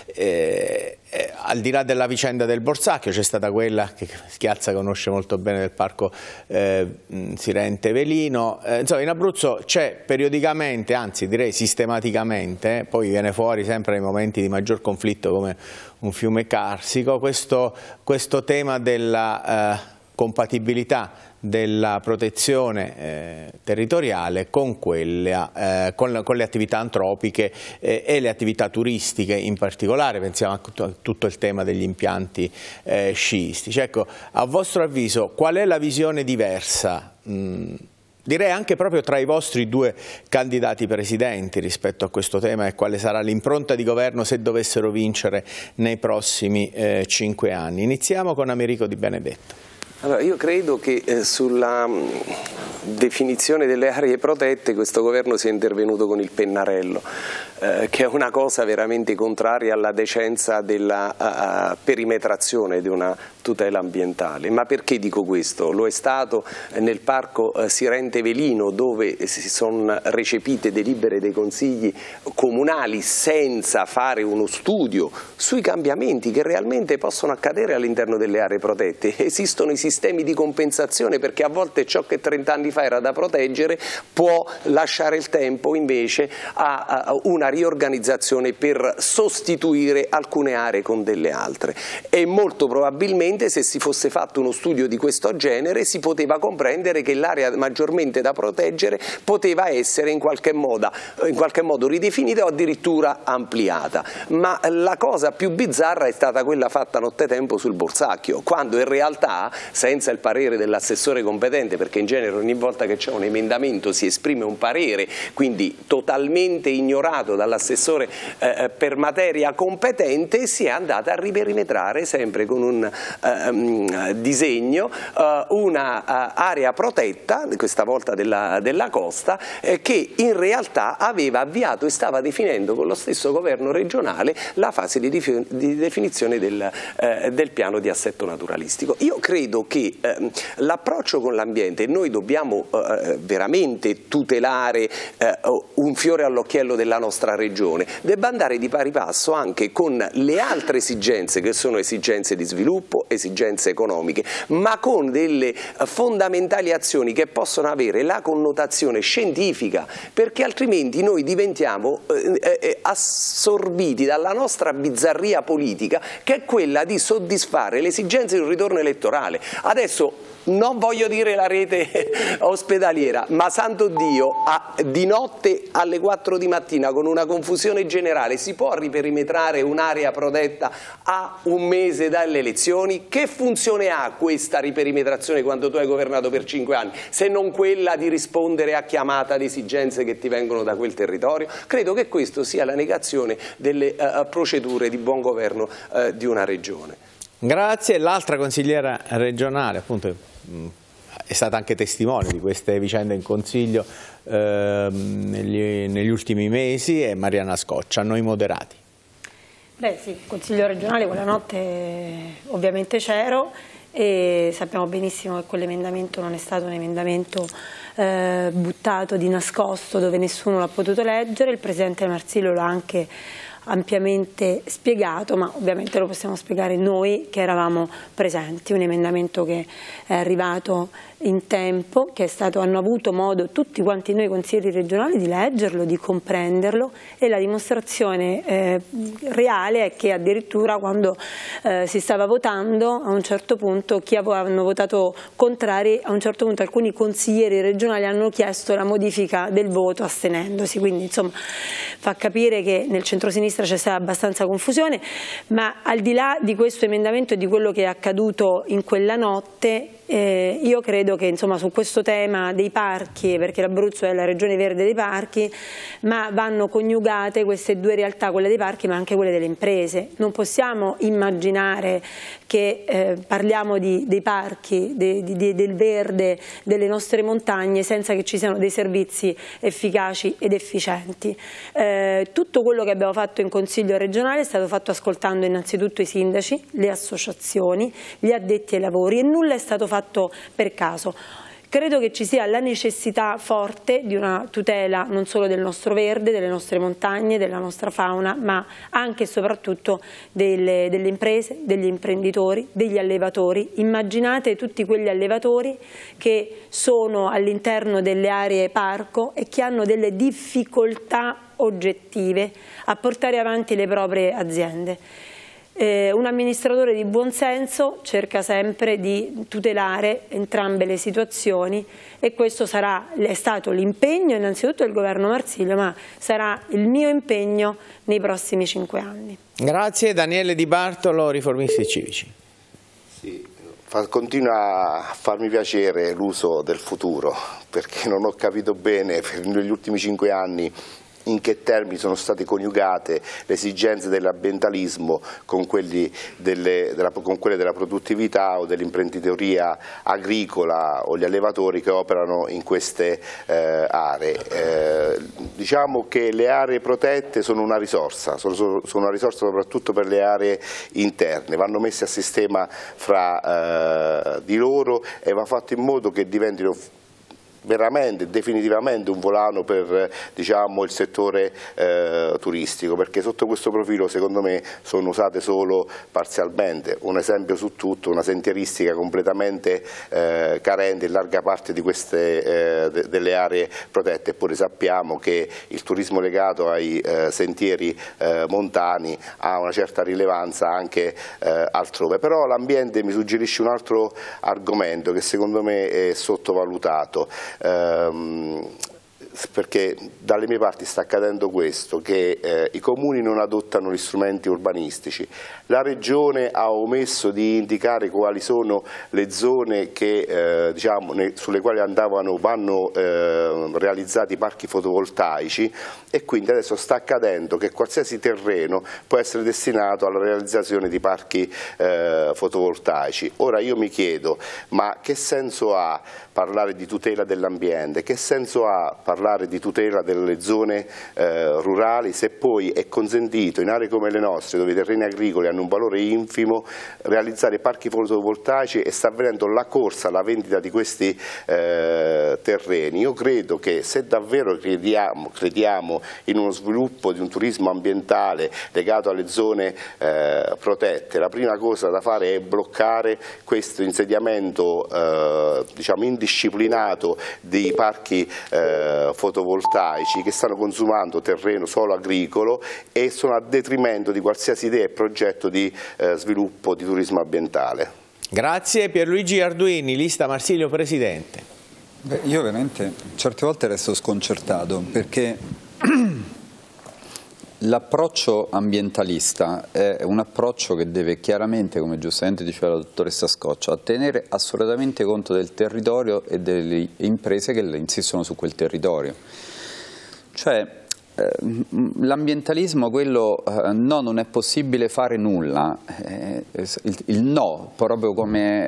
Al di là della vicenda del Borsacchio, c'è stata quella che Schiazza conosce molto bene del parco Sirente Velino. Insomma, in Abruzzo c'è periodicamente, anzi direi sistematicamente, poi viene fuori sempre nei momenti di maggior conflitto come un fiume carsico, questo tema della compatibilità della protezione territoriale con le attività antropiche e le attività turistiche in particolare. Pensiamo a tutto il tema degli impianti sciistici. Ecco, a vostro avviso qual è la visione diversa, direi anche proprio tra i vostri 2 candidati presidenti rispetto a questo tema, e quale sarà l'impronta di governo se dovessero vincere nei prossimi 5 anni? Iniziamo con Americo Di Benedetto. Allora, io credo che sulla definizione delle aree protette questo governo sia intervenuto con il pennarello, che è una cosa veramente contraria alla decenza della perimetrazione di una tutela ambientale. Ma perché dico questo? Lo è stato nel parco Sirente Velino, dove si sono recepite delibere dei consigli comunali senza fare uno studio sui cambiamenti che realmente possono accadere all'interno delle aree protette. Esistono i sistemi di compensazione, perché a volte ciò che 30 anni fa era da proteggere può lasciare il tempo invece a una riorganizzazione per sostituire alcune aree con delle altre, e molto probabilmente probabilmente se si fosse fatto uno studio di questo genere si poteva comprendere che l'area maggiormente da proteggere poteva essere in qualche modo ridefinita o addirittura ampliata. Ma la cosa più bizzarra è stata quella fatta nottetempo sul Borsacchio, quando in realtà, senza il parere dell'assessore competente, perché in genere ogni volta che c'è un emendamento si esprime un parere, quindi totalmente ignorato dall'assessore per materia competente, si è andata a riperimetrare sempre con un disegno una area protetta, questa volta della costa, che in realtà aveva avviato e stava definendo con lo stesso governo regionale la fase di definizione del piano di assetto naturalistico. Io credo che l'approccio con l'ambiente, noi dobbiamo veramente tutelare un fiore all'occhiello della nostra regione, debba andare di pari passo anche con le altre esigenze che sono esigenze di sviluppo, esigenze economiche, ma con delle fondamentali azioni che possono avere la connotazione scientifica, perché altrimenti noi diventiamo assorbiti dalla nostra bizzarria politica, che è quella di soddisfare le esigenze di un ritorno elettorale. Adesso non voglio dire la rete ospedaliera, ma santo Dio, di notte alle 4 di mattina con una confusione generale si può riperimetrare un'area protetta a un mese dalle elezioni? Che funzione ha questa riperimetrazione quando tu hai governato per 5 anni, se non quella di rispondere a chiamata di esigenze che ti vengono da quel territorio? Credo che questo sia la negazione delle procedure di buon governo di una regione. Grazie. L'altra consigliera regionale, appunto, è stata anche testimone di queste vicende in Consiglio negli ultimi mesi, è Mariana Scoccia. A noi moderati. Beh sì, Consiglio regionale quella notte ovviamente c'ero e sappiamo benissimo che quell'emendamento non è stato un emendamento buttato di nascosto dove nessuno l'ha potuto leggere. Il Presidente Marsilio l'ha anche ampiamente spiegato, ma ovviamente lo possiamo spiegare noi che eravamo presenti. Un emendamento che è arrivato in tempo, che hanno avuto modo tutti quanti noi consiglieri regionali di leggerlo, di comprenderlo, e la dimostrazione reale è che addirittura quando si stava votando, a un certo punto chi hanno votato contrari, a un certo punto alcuni consiglieri regionali hanno chiesto la modifica del voto astenendosi, quindi insomma fa capire che nel centrosinistra c'è stata abbastanza confusione. Ma al di là di questo emendamento e di quello che è accaduto in quella notte, io credo che insomma su questo tema dei parchi, perché l'Abruzzo è la regione verde dei parchi, ma vanno coniugate queste due realtà, quelle dei parchi ma anche quelle delle imprese. Non possiamo immaginare che parliamo dei parchi, del verde, delle nostre montagne senza che ci siano dei servizi efficaci ed efficienti. Tutto quello che abbiamo fatto in Consiglio regionale è stato fatto ascoltando innanzitutto i sindaci, le associazioni, gli addetti ai lavori, e nulla è stato fatto per caso. Credo che ci sia la necessità forte di una tutela non solo del nostro verde, delle nostre montagne, della nostra fauna, ma anche e soprattutto delle imprese, degli imprenditori, degli allevatori. Immaginate tutti quegli allevatori che sono all'interno delle aree parco e che hanno delle difficoltà oggettive a portare avanti le proprie aziende. Un amministratore di buon senso cerca sempre di tutelare entrambe le situazioni, e questo è stato l'impegno innanzitutto del governo Marsilio, ma sarà il mio impegno nei prossimi 5 anni. Grazie. Daniele Di Bartolo, Riformisti Civici. Sì, continua a farmi piacere l'uso del futuro, perché non ho capito bene negli ultimi 5 anni in che termini sono state coniugate le esigenze dell'ambientalismo con quelle della produttività o dell'imprenditoria agricola o gli allevatori che operano in queste aree. Diciamo che le aree protette sono una risorsa, sono una risorsa soprattutto per le aree interne, vanno messe a sistema fra di loro e va fatto in modo che diventino veramente, definitivamente un volano per, diciamo, il settore turistico, perché sotto questo profilo secondo me sono usate solo parzialmente. Un esempio su tutto, una sentieristica completamente carente in larga parte di queste delle aree protette, eppure sappiamo che il turismo legato ai sentieri montani ha una certa rilevanza anche altrove. Però l'ambiente mi suggerisce un altro argomento che secondo me è sottovalutato, perché dalle mie parti sta accadendo questo, che i comuni non adottano gli strumenti urbanistici. La Regione ha omesso di indicare quali sono le zone che, diciamo, sulle quali vanno realizzati parchi fotovoltaici, e quindi adesso sta accadendo che qualsiasi terreno può essere destinato alla realizzazione di parchi fotovoltaici. Ora io mi chiedo, ma che senso ha parlare di tutela dell'ambiente, che senso ha parlare di tutela delle zone rurali se poi è consentito in aree come le nostre, dove i terreni agricoli hanno un valore infimo, realizzare parchi fotovoltaici, e sta avvenendo la corsa alla vendita di questi terreni. Io credo che se davvero crediamo in uno sviluppo di un turismo ambientale legato alle zone protette, la prima cosa da fare è bloccare questo insediamento diciamo indisciplinato di parchi fotovoltaici che stanno consumando terreno solo agricolo e sono a detrimento di qualsiasi idea e progetto di sviluppo di turismo ambientale. Grazie. Pierluigi Arduini, lista Marsilio presidente. Beh, io veramente certe volte resto sconcertato, perché l'approccio ambientalista è un approccio che deve chiaramente, come giustamente diceva la dottoressa Scoccia, tenere assolutamente conto del territorio e delle imprese che insistono su quel territorio. Cioè, l'ambientalismo, quello no, non è possibile fare nulla, il no, proprio come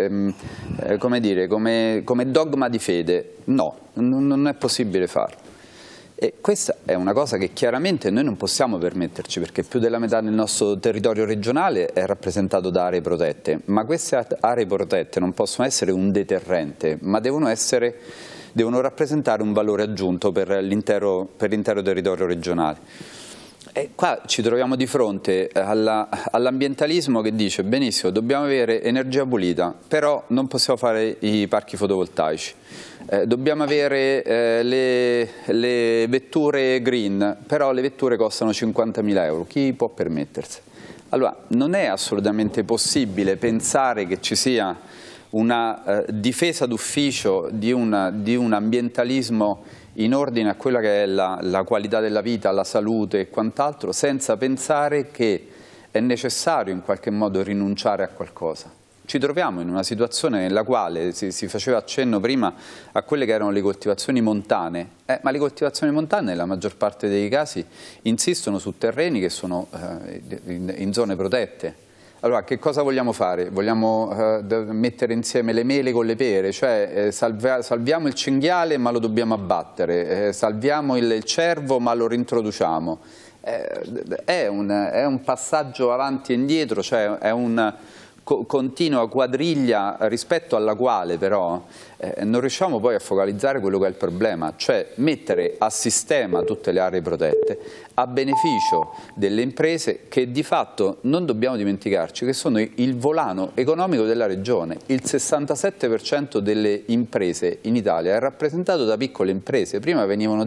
dogma di fede, no, non è possibile farlo. E questa è una cosa che chiaramente noi non possiamo permetterci, perché più della metà del nostro territorio regionale è rappresentato da aree protette, ma queste aree protette non possono essere un deterrente, ma devono rappresentare un valore aggiunto per l'intero territorio regionale. E qua ci troviamo di fronte all'ambientalismo che dice benissimo, dobbiamo avere energia pulita, però non possiamo fare i parchi fotovoltaici, dobbiamo avere le vetture green, però le vetture costano 50.000 euro, chi può permettersi? Allora, non è assolutamente possibile pensare che ci sia una difesa d'ufficio di un ambientalismo in ordine a quella che è la qualità della vita, la salute e quant'altro, senza pensare che è necessario in qualche modo rinunciare a qualcosa. Ci troviamo in una situazione nella quale si faceva accenno prima a quelle che erano le coltivazioni montane, ma le coltivazioni montane nella maggior parte dei casi insistono su terreni che sono in zone protette. Allora, che cosa vogliamo fare? Vogliamo mettere insieme le mele con le pere, cioè salviamo il cinghiale ma lo dobbiamo abbattere, salviamo il cervo ma lo reintroduciamo. È un passaggio avanti e indietro, cioè è una continua quadriglia rispetto alla quale però non riusciamo poi a focalizzare quello che è il problema, cioè mettere a sistema tutte le aree protette a beneficio delle imprese che di fatto non dobbiamo dimenticarci che sono il volano economico della regione. Il 67% delle imprese in Italia è rappresentato da piccole imprese. Prima venivano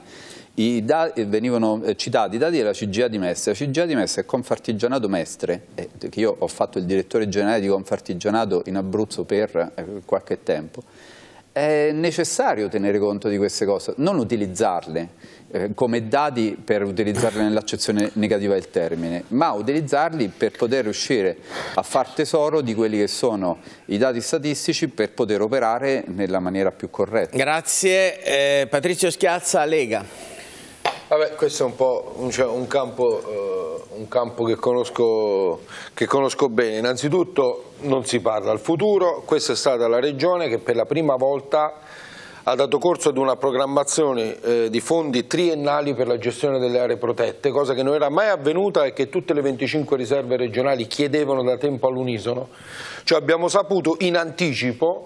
citati i dati della CGIA di Mestre. La CGIA di Mestre è Confartigianato Mestre, che io ho fatto il direttore generale di Confartigianato in Abruzzo per qualche tempo. È necessario tenere conto di queste cose, non utilizzarle come dati per utilizzarle nell'accezione negativa del termine, ma utilizzarli per poter riuscire a far tesoro di quelli che sono i dati statistici per poter operare nella maniera più corretta. Grazie. Patrizio Schiazza, Lega. Vabbè, questo è un po' un campo che conosco bene. Innanzitutto non si parla al futuro, questa è stata la Regione che per la prima volta ha dato corso ad una programmazione di fondi triennali per la gestione delle aree protette, cosa che non era mai avvenuta e che tutte le 25 riserve regionali chiedevano da tempo all'unisono. Cioè abbiamo saputo in anticipo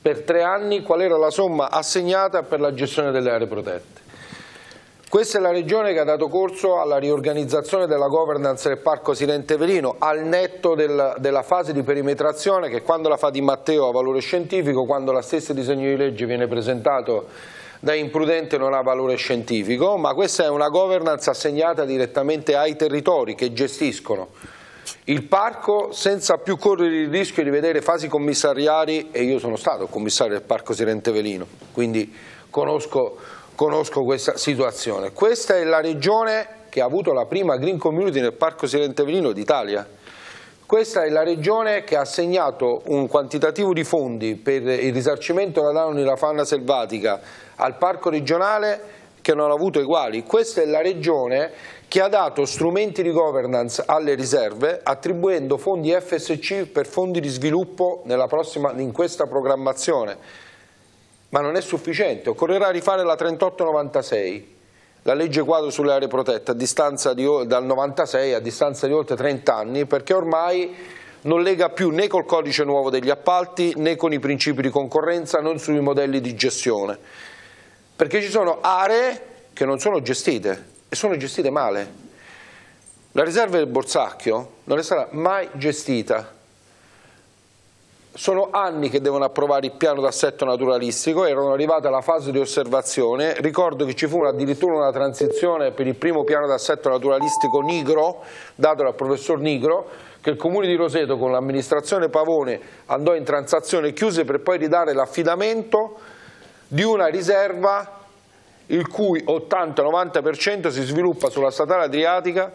per 3 anni qual era la somma assegnata per la gestione delle aree protette. Questa è la regione che ha dato corso alla riorganizzazione della governance del Parco Sirente Velino, al netto della fase di perimetrazione che quando la fa Di Matteo ha valore scientifico, quando la stessa disegno di legge viene presentato da Imprudente non ha valore scientifico, ma questa è una governance assegnata direttamente ai territori che gestiscono il parco senza più correre il rischio di vedere fasi commissariali, e io sono stato commissario del Parco Sirente Velino, quindi conosco questa situazione. Questa è la regione che ha avuto la prima Green Community nel Parco Sirente Velino d'Italia. Questa è la regione che ha assegnato un quantitativo di fondi per il risarcimento da danni della fauna selvatica al parco regionale che non ha avuto eguali. Questa è la regione che ha dato strumenti di governance alle riserve attribuendo fondi FSC per fondi di sviluppo in questa programmazione. Ma non è sufficiente, occorrerà rifare la 3896, la legge quadro sulle aree protette dal 96 a distanza di oltre 30 anni, perché ormai non lega più né col codice nuovo degli appalti né con i principi di concorrenza, non sui modelli di gestione, perché ci sono aree che non sono gestite e sono gestite male. La riserva del Borsacchio non è stata mai gestita. Sono anni che devono approvare il piano d'assetto naturalistico, erano arrivate alla fase di osservazione, ricordo che ci fu addirittura una transizione per il primo piano d'assetto naturalistico Nigro, dato dal professor Nigro, che il comune di Roseto con l'amministrazione Pavone andò in transazione chiuse per poi ridare l'affidamento di una riserva il cui 80-90% si sviluppa sulla statale adriatica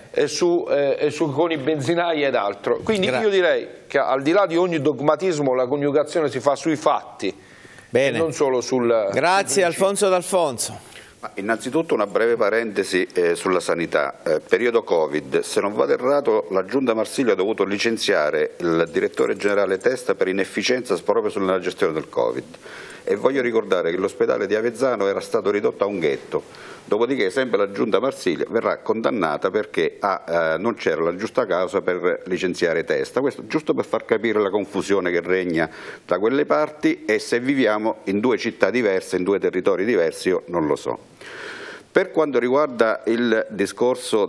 con i benzinai ed altro. Quindi io direi che al di là di ogni dogmatismo la coniugazione si fa sui fatti e non solo sul... Grazie Alfonso D'Alfonso. Innanzitutto una breve parentesi sulla sanità. Periodo Covid, se non vado errato la Giunta Marsilio ha dovuto licenziare il direttore generale Testa per inefficienza proprio sulla gestione del Covid. E voglio ricordare che l'ospedale di Avezzano era stato ridotto a un ghetto, dopodiché sempre la Giunta Marsilio verrà condannata perché non c'era la giusta causa per licenziare Testa. Questo giusto per far capire la confusione che regna da quelle parti e se viviamo in 2 città diverse, in 2 territori diversi, io non lo so. Per quanto riguarda il discorso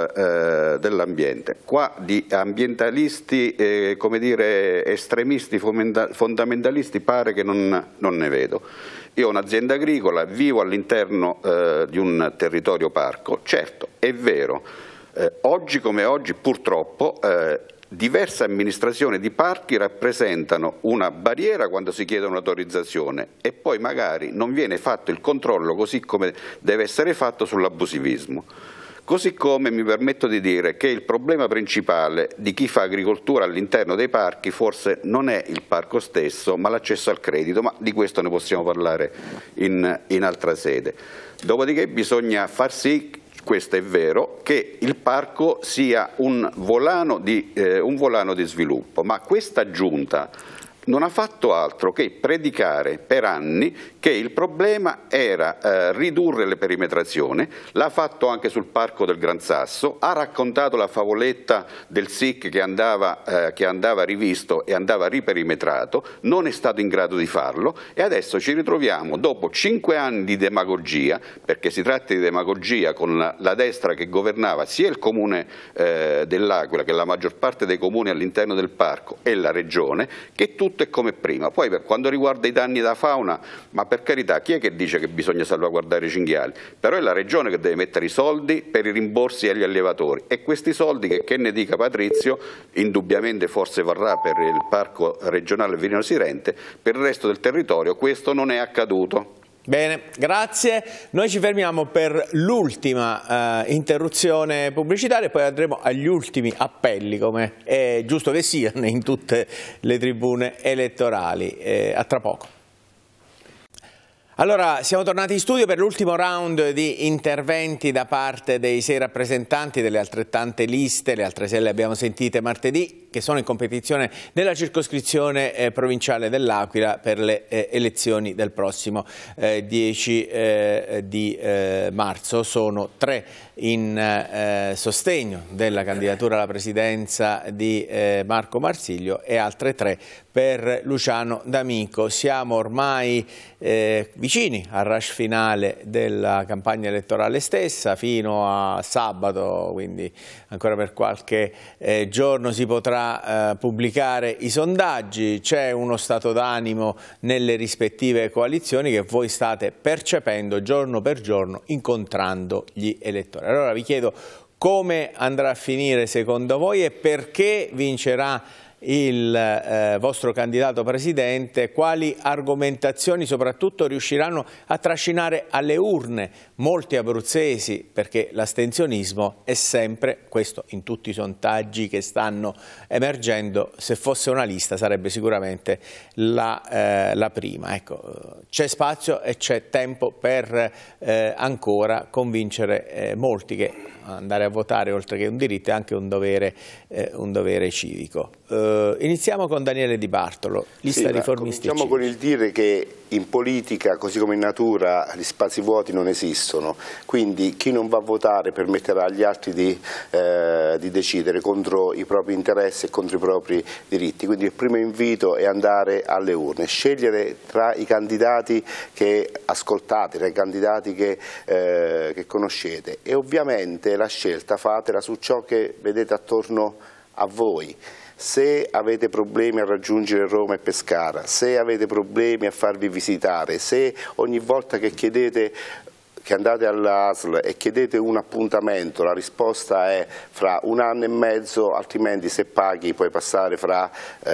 dell'ambiente, qua di ambientalisti, come dire, estremisti, fondamentalisti, pare che non ne vedo. Io ho un'azienda agricola, vivo all'interno di un territorio parco, certo, è vero, oggi come oggi purtroppo diverse amministrazioni di parchi rappresentano una barriera quando si chiede un'autorizzazione e poi magari non viene fatto il controllo così come deve essere fatto sull'abusivismo. Così come mi permetto di dire che il problema principale di chi fa agricoltura all'interno dei parchi forse non è il parco stesso ma l'accesso al credito, ma di questo ne possiamo parlare in altra sede. Dopodiché bisogna far sì, questo è vero, che il parco sia un volano di sviluppo, ma questa giunta non ha fatto altro che predicare per anni che il problema era ridurre le perimetrazioni, l'ha fatto anche sul parco del Gran Sasso, ha raccontato la favoletta del SIC che andava rivisto e andava riperimetrato, non è stato in grado di farlo e adesso ci ritroviamo dopo 5 anni di demagogia, perché si tratta di demagogia con la destra che governava sia il comune dell'Aquila che la maggior parte dei comuni all'interno del parco e la regione, che tutto è come prima. Poi per quanto riguarda i danni da fauna, ma per carità, chi è che dice che bisogna salvaguardare i cinghiali? Però è la regione che deve mettere i soldi per i rimborsi agli allevatori e questi soldi, che ne dica Patrizio, indubbiamente forse varrà per il parco regionale Velino Sirente, per il resto del territorio questo non è accaduto. Bene, grazie. Noi ci fermiamo per l'ultima interruzione pubblicitaria e poi andremo agli ultimi appelli, come è giusto che siano in tutte le tribune elettorali. A tra poco. Allora, siamo tornati in studio per l'ultimo round di interventi da parte dei 6 rappresentanti delle altrettante liste, le altre 6 le abbiamo sentite martedì. che sono in competizione nella circoscrizione provinciale dell'Aquila per le elezioni del prossimo 10 di marzo. Sono 3 in sostegno della candidatura alla presidenza di Marco Marsilio e altre 3 per Luciano D'Amico. Siamo ormai vicini al rush finale della campagna elettorale stessa, fino a sabato, quindi ancora per qualche giorno si potrà pubblicare i sondaggi. C'è uno stato d'animo nelle rispettive coalizioni che voi state percependo giorno per giorno, incontrando gli elettori. Allora vi chiedo come andrà a finire secondo voi e perché vincerà il vostro candidato presidente, quali argomentazioni soprattutto riusciranno a trascinare alle urne molti abruzzesi, perché l'astensionismo è sempre, questo in tutti i sondaggi che stanno emergendo, se fosse una lista sarebbe sicuramente la prima. Ecco, c'è spazio e c'è tempo per ancora convincere molti che andare a votare, oltre che un diritto, è anche un dovere civico. Iniziamo con Daniele Di Bartolo, lista riformisti. Cominciamo con il dire che in politica, così come in natura, gli spazi vuoti non esistono, quindi chi non va a votare permetterà agli altri di decidere contro i propri interessi e contro i propri diritti. Quindi il primo invito è andare alle urne, scegliere tra i candidati che ascoltate, tra i candidati che conoscete, e ovviamente la scelta fatela su ciò che vedete attorno a voi. Se avete problemi a raggiungere Roma e Pescara, se avete problemi a farvi visitare, se ogni volta che andate all'ASL e chiedete un appuntamento la risposta è fra 1 anno e mezzo, altrimenti se paghi puoi passare fra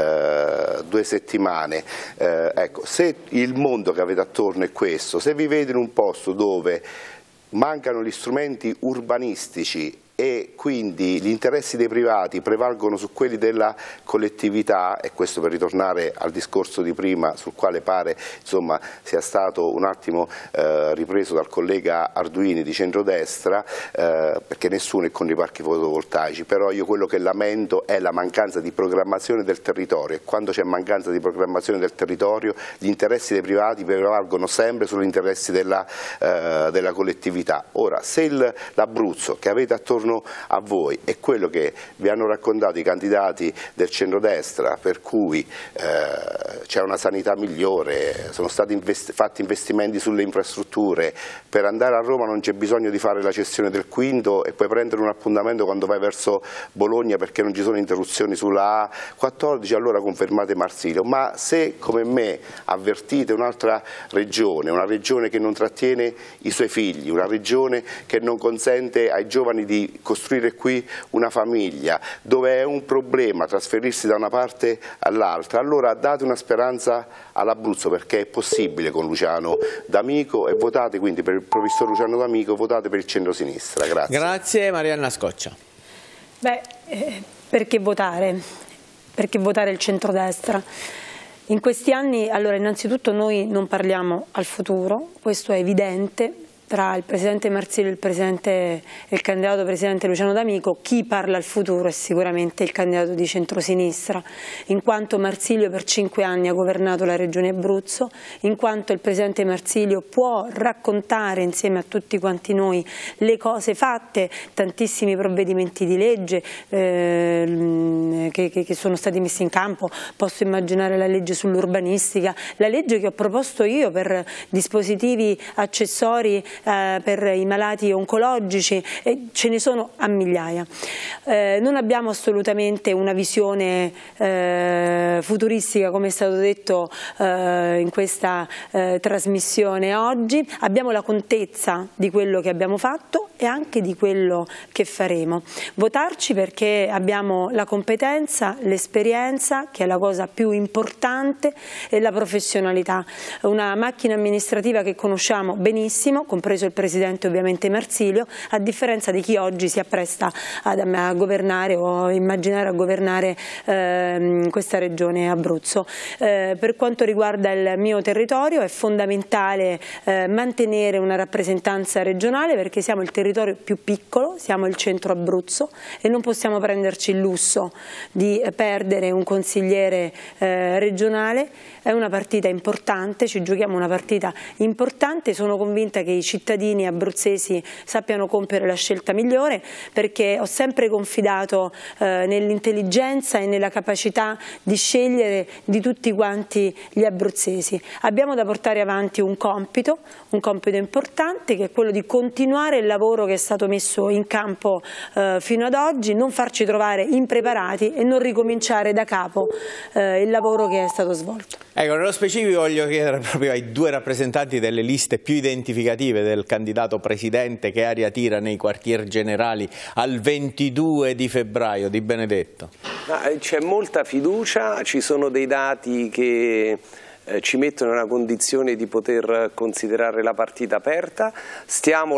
2 settimane, ecco, se il mondo che avete attorno è questo, se vivete in un posto dove mancano gli strumenti urbanistici e quindi gli interessi dei privati prevalgono su quelli della collettività, e questo per ritornare al discorso di prima sul quale pare insomma sia stato un attimo ripreso dal collega Arduini di centrodestra, perché nessuno è contro i parchi fotovoltaici, però io quello che lamento è la mancanza di programmazione del territorio, e quando c'è mancanza di programmazione del territorio gli interessi dei privati prevalgono sempre sugli interessi della collettività. Ora, se l'Abruzzo che avete attorno a voi è quello che vi hanno raccontato i candidati del centrodestra, per cui c'è una sanità migliore, sono stati fatti investimenti sulle infrastrutture, per andare a Roma non c'è bisogno di fare la cessione del quinto e puoi prendere un appuntamento quando vai verso Bologna perché non ci sono interruzioni sulla A14, allora confermate Marsilio. Ma se come me avvertite un'altra regione, una regione che non trattiene i suoi figli, una regione che non consente ai giovani di costruire qui una famiglia, dove è un problema trasferirsi da una parte all'altra, allora date una speranza all'Abruzzo, perché è possibile con Luciano D'Amico, e votate quindi per il professor Luciano D'Amico, votate per il centro-sinistra. Grazie. Grazie. Marianna Scoccia. Perché votare? Perché votare il centrodestra? In questi anni, allora, innanzitutto noi non parliamo al futuro, questo è evidente. Tra il presidente Marsilio e il candidato presidente Luciano D'Amico, chi parla al futuro è sicuramente il candidato di centrosinistra, in quanto Marsilio per 5 anni ha governato la regione Abruzzo, in quanto il presidente Marsilio può raccontare insieme a tutti quanti noi le cose fatte, tantissimi provvedimenti di legge che sono stati messi in campo. Posso immaginare la legge sull'urbanistica, la legge che ho proposto io per dispositivi accessori per i malati oncologici, ce ne sono a migliaia. Non abbiamo assolutamente una visione futuristica, come è stato detto in questa trasmissione oggi, abbiamo la contezza di quello che abbiamo fatto e anche di quello che faremo. Votarci perché abbiamo la competenza, l'esperienza, che è la cosa più importante, e la professionalità. Una macchina amministrativa che conosciamo benissimo, compreso il presidente ovviamente Marsilio, a differenza di chi oggi si appresta a governare o immaginare a governare questa regione Abruzzo. Per quanto riguarda il mio territorio è fondamentale mantenere una rappresentanza regionale, perché siamo il territorio territorio più piccolo, siamo il centro Abruzzo e non possiamo prenderci il lusso di perdere un consigliere regionale. È una partita importante, ci giochiamo una partita importante, sono convinta che i cittadini abruzzesi sappiano compiere la scelta migliore, perché ho sempre confidato nell'intelligenza e nella capacità di scegliere di tutti quanti gli abruzzesi. Abbiamo da portare avanti un compito importante, che è quello di continuare il lavoro che è stato messo in campo fino ad oggi, non farci trovare impreparati e non ricominciare da capo il lavoro che è stato svolto. Ecco, nello specifico voglio chiedere proprio ai due rappresentanti delle liste più identificative del candidato presidente che aria tira nei quartier generali al 22 di febbraio, Di Benedetto. C'è molta fiducia, ci sono dei dati che ci mettono nella condizione di poter considerare la partita aperta. Stiamo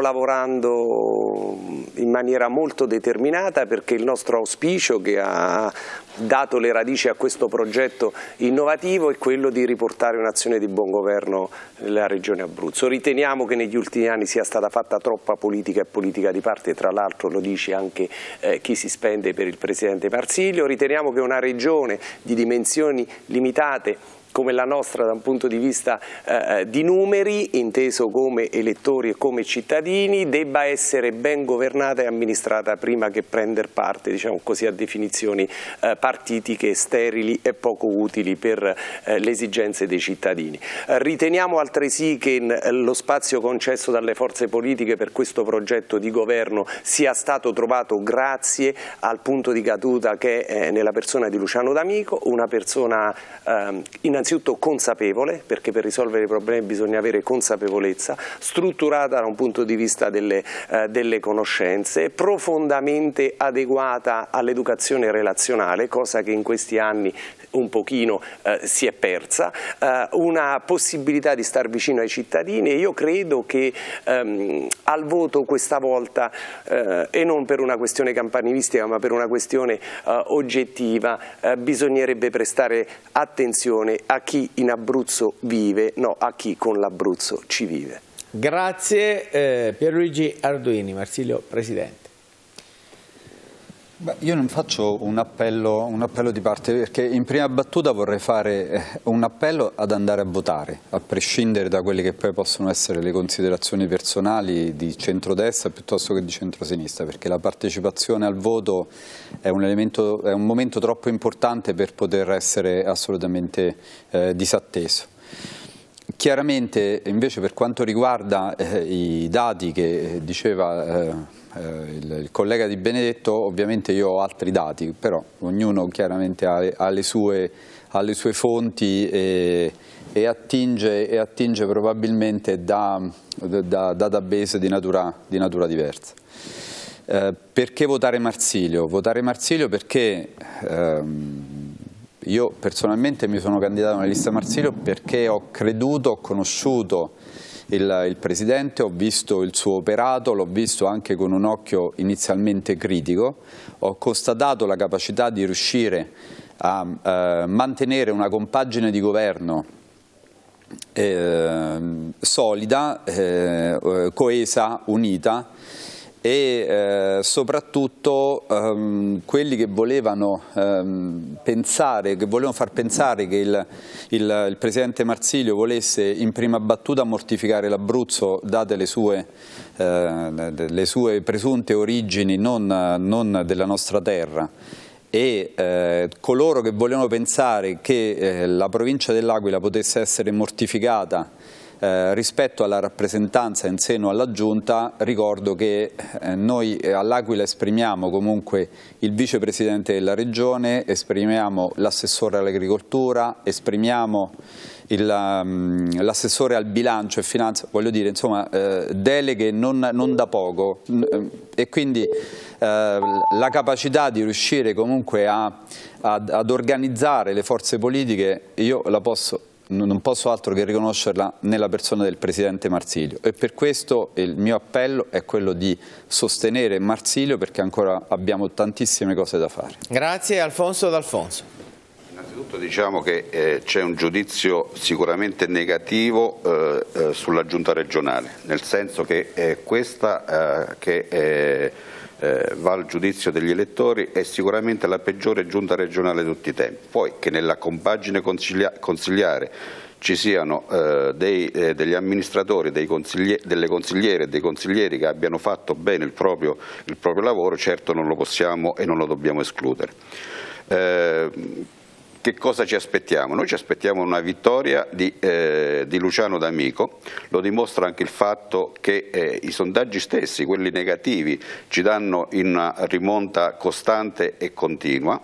lavorando in maniera molto determinata, perché il nostro auspicio, che ha dato le radici a questo progetto innovativo, è quello di riportare un'azione di buon governo nella regione Abruzzo. Riteniamo che negli ultimi anni sia stata fatta troppa politica e politica di parte, tra l'altro lo dice anche chi si spende per il presidente Marsilio. Riteniamo che una regione di dimensioni limitate come la nostra da un punto di vista di numeri, inteso come elettori e come cittadini, debba essere ben governata e amministrata prima che prendere parte, diciamo così, a definizioni partitiche sterili e poco utili per le esigenze dei cittadini. Riteniamo altresì che lo spazio concesso dalle forze politiche per questo progetto di governo sia stato trovato grazie al punto di caduta che è nella persona di Luciano D'Amico, una persona innanzitutto consapevole, perché per risolvere i problemi bisogna avere consapevolezza, strutturata da un punto di vista delle conoscenze, profondamente adeguata all'educazione relazionale, cosa che in questi anni un pochino si è persa, una possibilità di star vicino ai cittadini, e io credo che al voto questa volta, e non per una questione campanilistica ma per una questione oggettiva, bisognerebbe prestare attenzione a chi in Abruzzo vive, no a chi con l'Abruzzo ci vive. Grazie. Pierluigi Arduini, Marsilio Presidente. Io non faccio un appello di parte, perché in prima battuta vorrei fare un appello ad andare a votare, a prescindere da quelle che poi possono essere le considerazioni personali di centrodestra piuttosto che di centrosinistra, perché la partecipazione al voto è un momento troppo importante per poter essere assolutamente disatteso. Chiaramente invece, per quanto riguarda i dati che diceva il collega Di Benedetto, ovviamente io ho altri dati, però ognuno chiaramente ha le sue fonti e attinge probabilmente da database di natura diversa. Perché votare Marsilio? Votare Marsilio perché io personalmente mi sono candidato nella lista Marsilio perché ho creduto, ho conosciuto il Presidente, ho visto il suo operato, l'ho visto anche con un occhio inizialmente critico, ho constatato la capacità di riuscire a mantenere una compagine di governo solida, coesa, unita, e soprattutto quelli che volevano far pensare che il Presidente Marsilio volesse in prima battuta mortificare l'Abruzzo, date le sue presunte origini non della nostra terra, e coloro che volevano pensare che la provincia dell'Aquila potesse essere mortificata rispetto alla rappresentanza in seno alla Giunta. Ricordo che noi all'Aquila esprimiamo comunque il vicepresidente della regione, esprimiamo l'assessore all'agricoltura, esprimiamo l'assessore al bilancio e finanza, voglio dire, insomma, deleghe non da poco, e quindi la capacità di riuscire comunque ad organizzare le forze politiche io non posso altro che riconoscerla nella persona del Presidente Marsilio, e per questo il mio appello è quello di sostenere Marsilio, perché ancora abbiamo tantissime cose da fare. Grazie. Alfonso D'Alfonso. Innanzitutto Innanzitutto diciamo che c'è un giudizio sicuramente negativo sulla giunta regionale, nel senso che questa che va al giudizio degli elettori è sicuramente la peggiore giunta regionale di tutti i tempi. Poi che nella compagine consigliare ci siano degli amministratori, delle consigliere e dei consiglieri che abbiano fatto bene il proprio lavoro, certo non lo possiamo e non lo dobbiamo escludere. Che cosa ci aspettiamo? Noi ci aspettiamo una vittoria di Luciano D'Amico, lo dimostra anche il fatto che i sondaggi stessi, quelli negativi, ci danno in una rimonta costante e continua.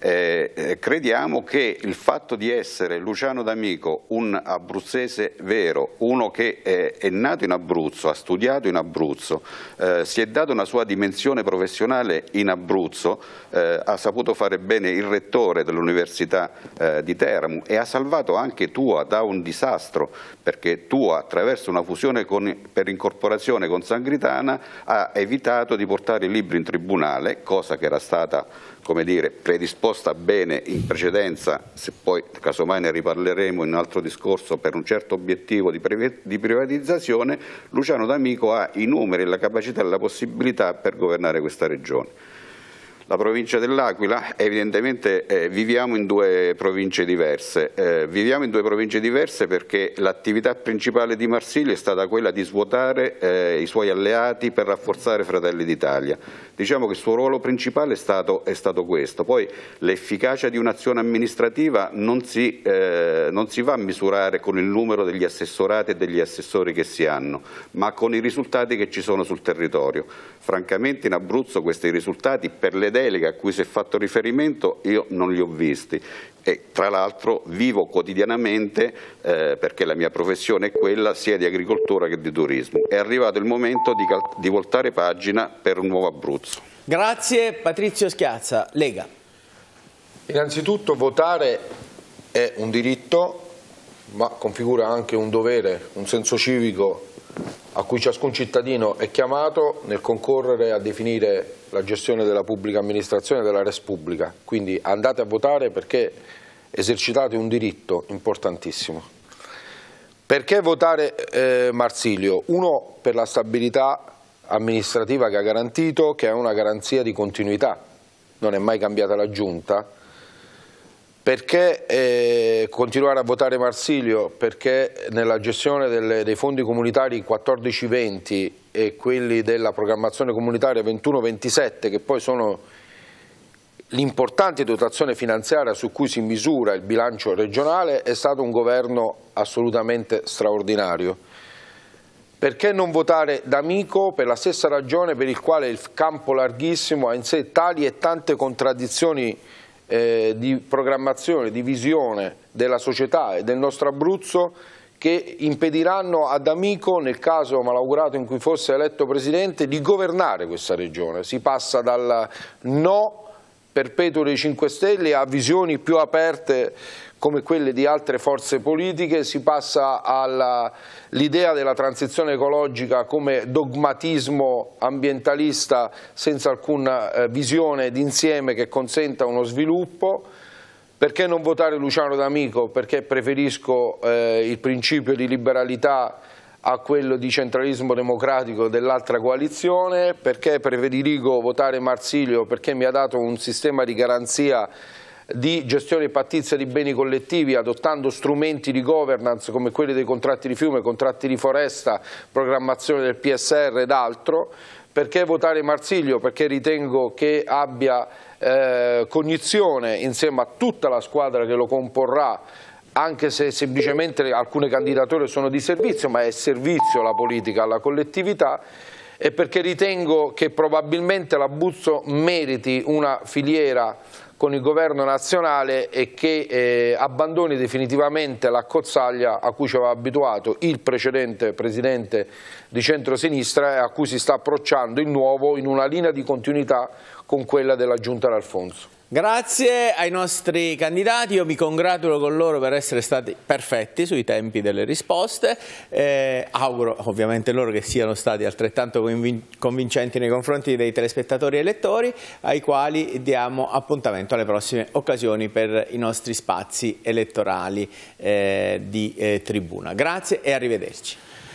Crediamo che il fatto di essere Luciano D'Amico un abruzzese vero, uno che è nato in Abruzzo, ha studiato in Abruzzo, si è dato una sua dimensione professionale in Abruzzo, ha saputo fare bene il rettore dell'Università di Teramo e ha salvato anche Tua da un disastro, perché Tua attraverso una fusione per incorporazione con Sangritana ha evitato di portare i libri in tribunale, cosa che era stata, come dire, predisposta bene in precedenza, se poi casomai ne riparleremo in un altro discorso, per un certo obiettivo di privatizzazione. Luciano D'Amico ha i numeri, la capacità e la possibilità per governare questa regione. La provincia dell'Aquila, evidentemente viviamo in due province diverse. Viviamo in due province diverse perché l'attività principale di Marsilio è stata quella di svuotare i suoi alleati per rafforzare Fratelli d'Italia. Diciamo che il suo ruolo principale è stato questo. Poi l'efficacia di un'azione amministrativa non si va a misurare con il numero degli assessorati e degli assessori che si hanno, ma con i risultati che ci sono sul territorio. Francamente in Abruzzo questi risultati, per le deleghe a cui si è fatto riferimento, io non li ho visti e tra l'altro vivo quotidianamente, perché la mia professione è quella sia di agricoltura che di turismo. È arrivato il momento di voltare pagina per un nuovo Abruzzo. Grazie. Patrizio Schiazza, Lega. Innanzitutto votare è un diritto, ma configura anche un dovere, un senso civico a cui ciascun cittadino è chiamato nel concorrere a definire la gestione della pubblica amministrazione e della res pubblica. Quindi andate a votare perché esercitate un diritto importantissimo. Perché votare Marsilio? Uno, per la stabilità amministrativa che ha garantito, che è una garanzia di continuità, non è mai cambiata la giunta. Perché continuare a votare Marsilio? Perché nella gestione dei fondi comunitari 14-20 e quelli della programmazione comunitaria 21-27, che poi sono l'importante dotazione finanziaria su cui si misura il bilancio regionale, è stato un governo assolutamente straordinario. Perché non votare D'Amico? Per la stessa ragione per il quale il campo larghissimo ha in sé tali e tante contraddizioni di programmazione, di visione della società e del nostro Abruzzo, che impediranno ad D'Amico, nel caso malaugurato in cui fosse eletto presidente, di governare questa regione. Si passa dal no perpetuo dei 5 Stelle a visioni più aperte come quelle di altre forze politiche, si passa all'idea della transizione ecologica come dogmatismo ambientalista senza alcuna visione d'insieme che consenta uno sviluppo. Perché non votare Luciano D'Amico? Perché preferisco il principio di liberalità a quello di centralismo democratico dell'altra coalizione. Perché prediligo votare Marsilio? Perché mi ha dato un sistema di garanzia di gestione pattizia di beni collettivi, adottando strumenti di governance come quelli dei contratti di fiume, contratti di foresta, programmazione del PSR ed altro. Perché votare Marsilio? Perché ritengo che abbia cognizione insieme a tutta la squadra che lo comporrà, anche se semplicemente alcune candidature sono di servizio, ma è servizio la politica alla collettività. E perché ritengo che probabilmente l'Abruzzo meriti una filiera con il governo nazionale e che abbandoni definitivamente l'accozzaglia a cui ci aveva abituato il precedente presidente di centrosinistra e a cui si sta approcciando il nuovo in una linea di continuità con quella della Giunta d'Alfonso. Grazie ai nostri candidati, io mi congratulo con loro per essere stati perfetti sui tempi delle risposte, auguro ovviamente loro che siano stati altrettanto convincenti nei confronti dei telespettatori e elettori, ai quali diamo appuntamento alle prossime occasioni per i nostri spazi elettorali di tribuna. Grazie e arrivederci.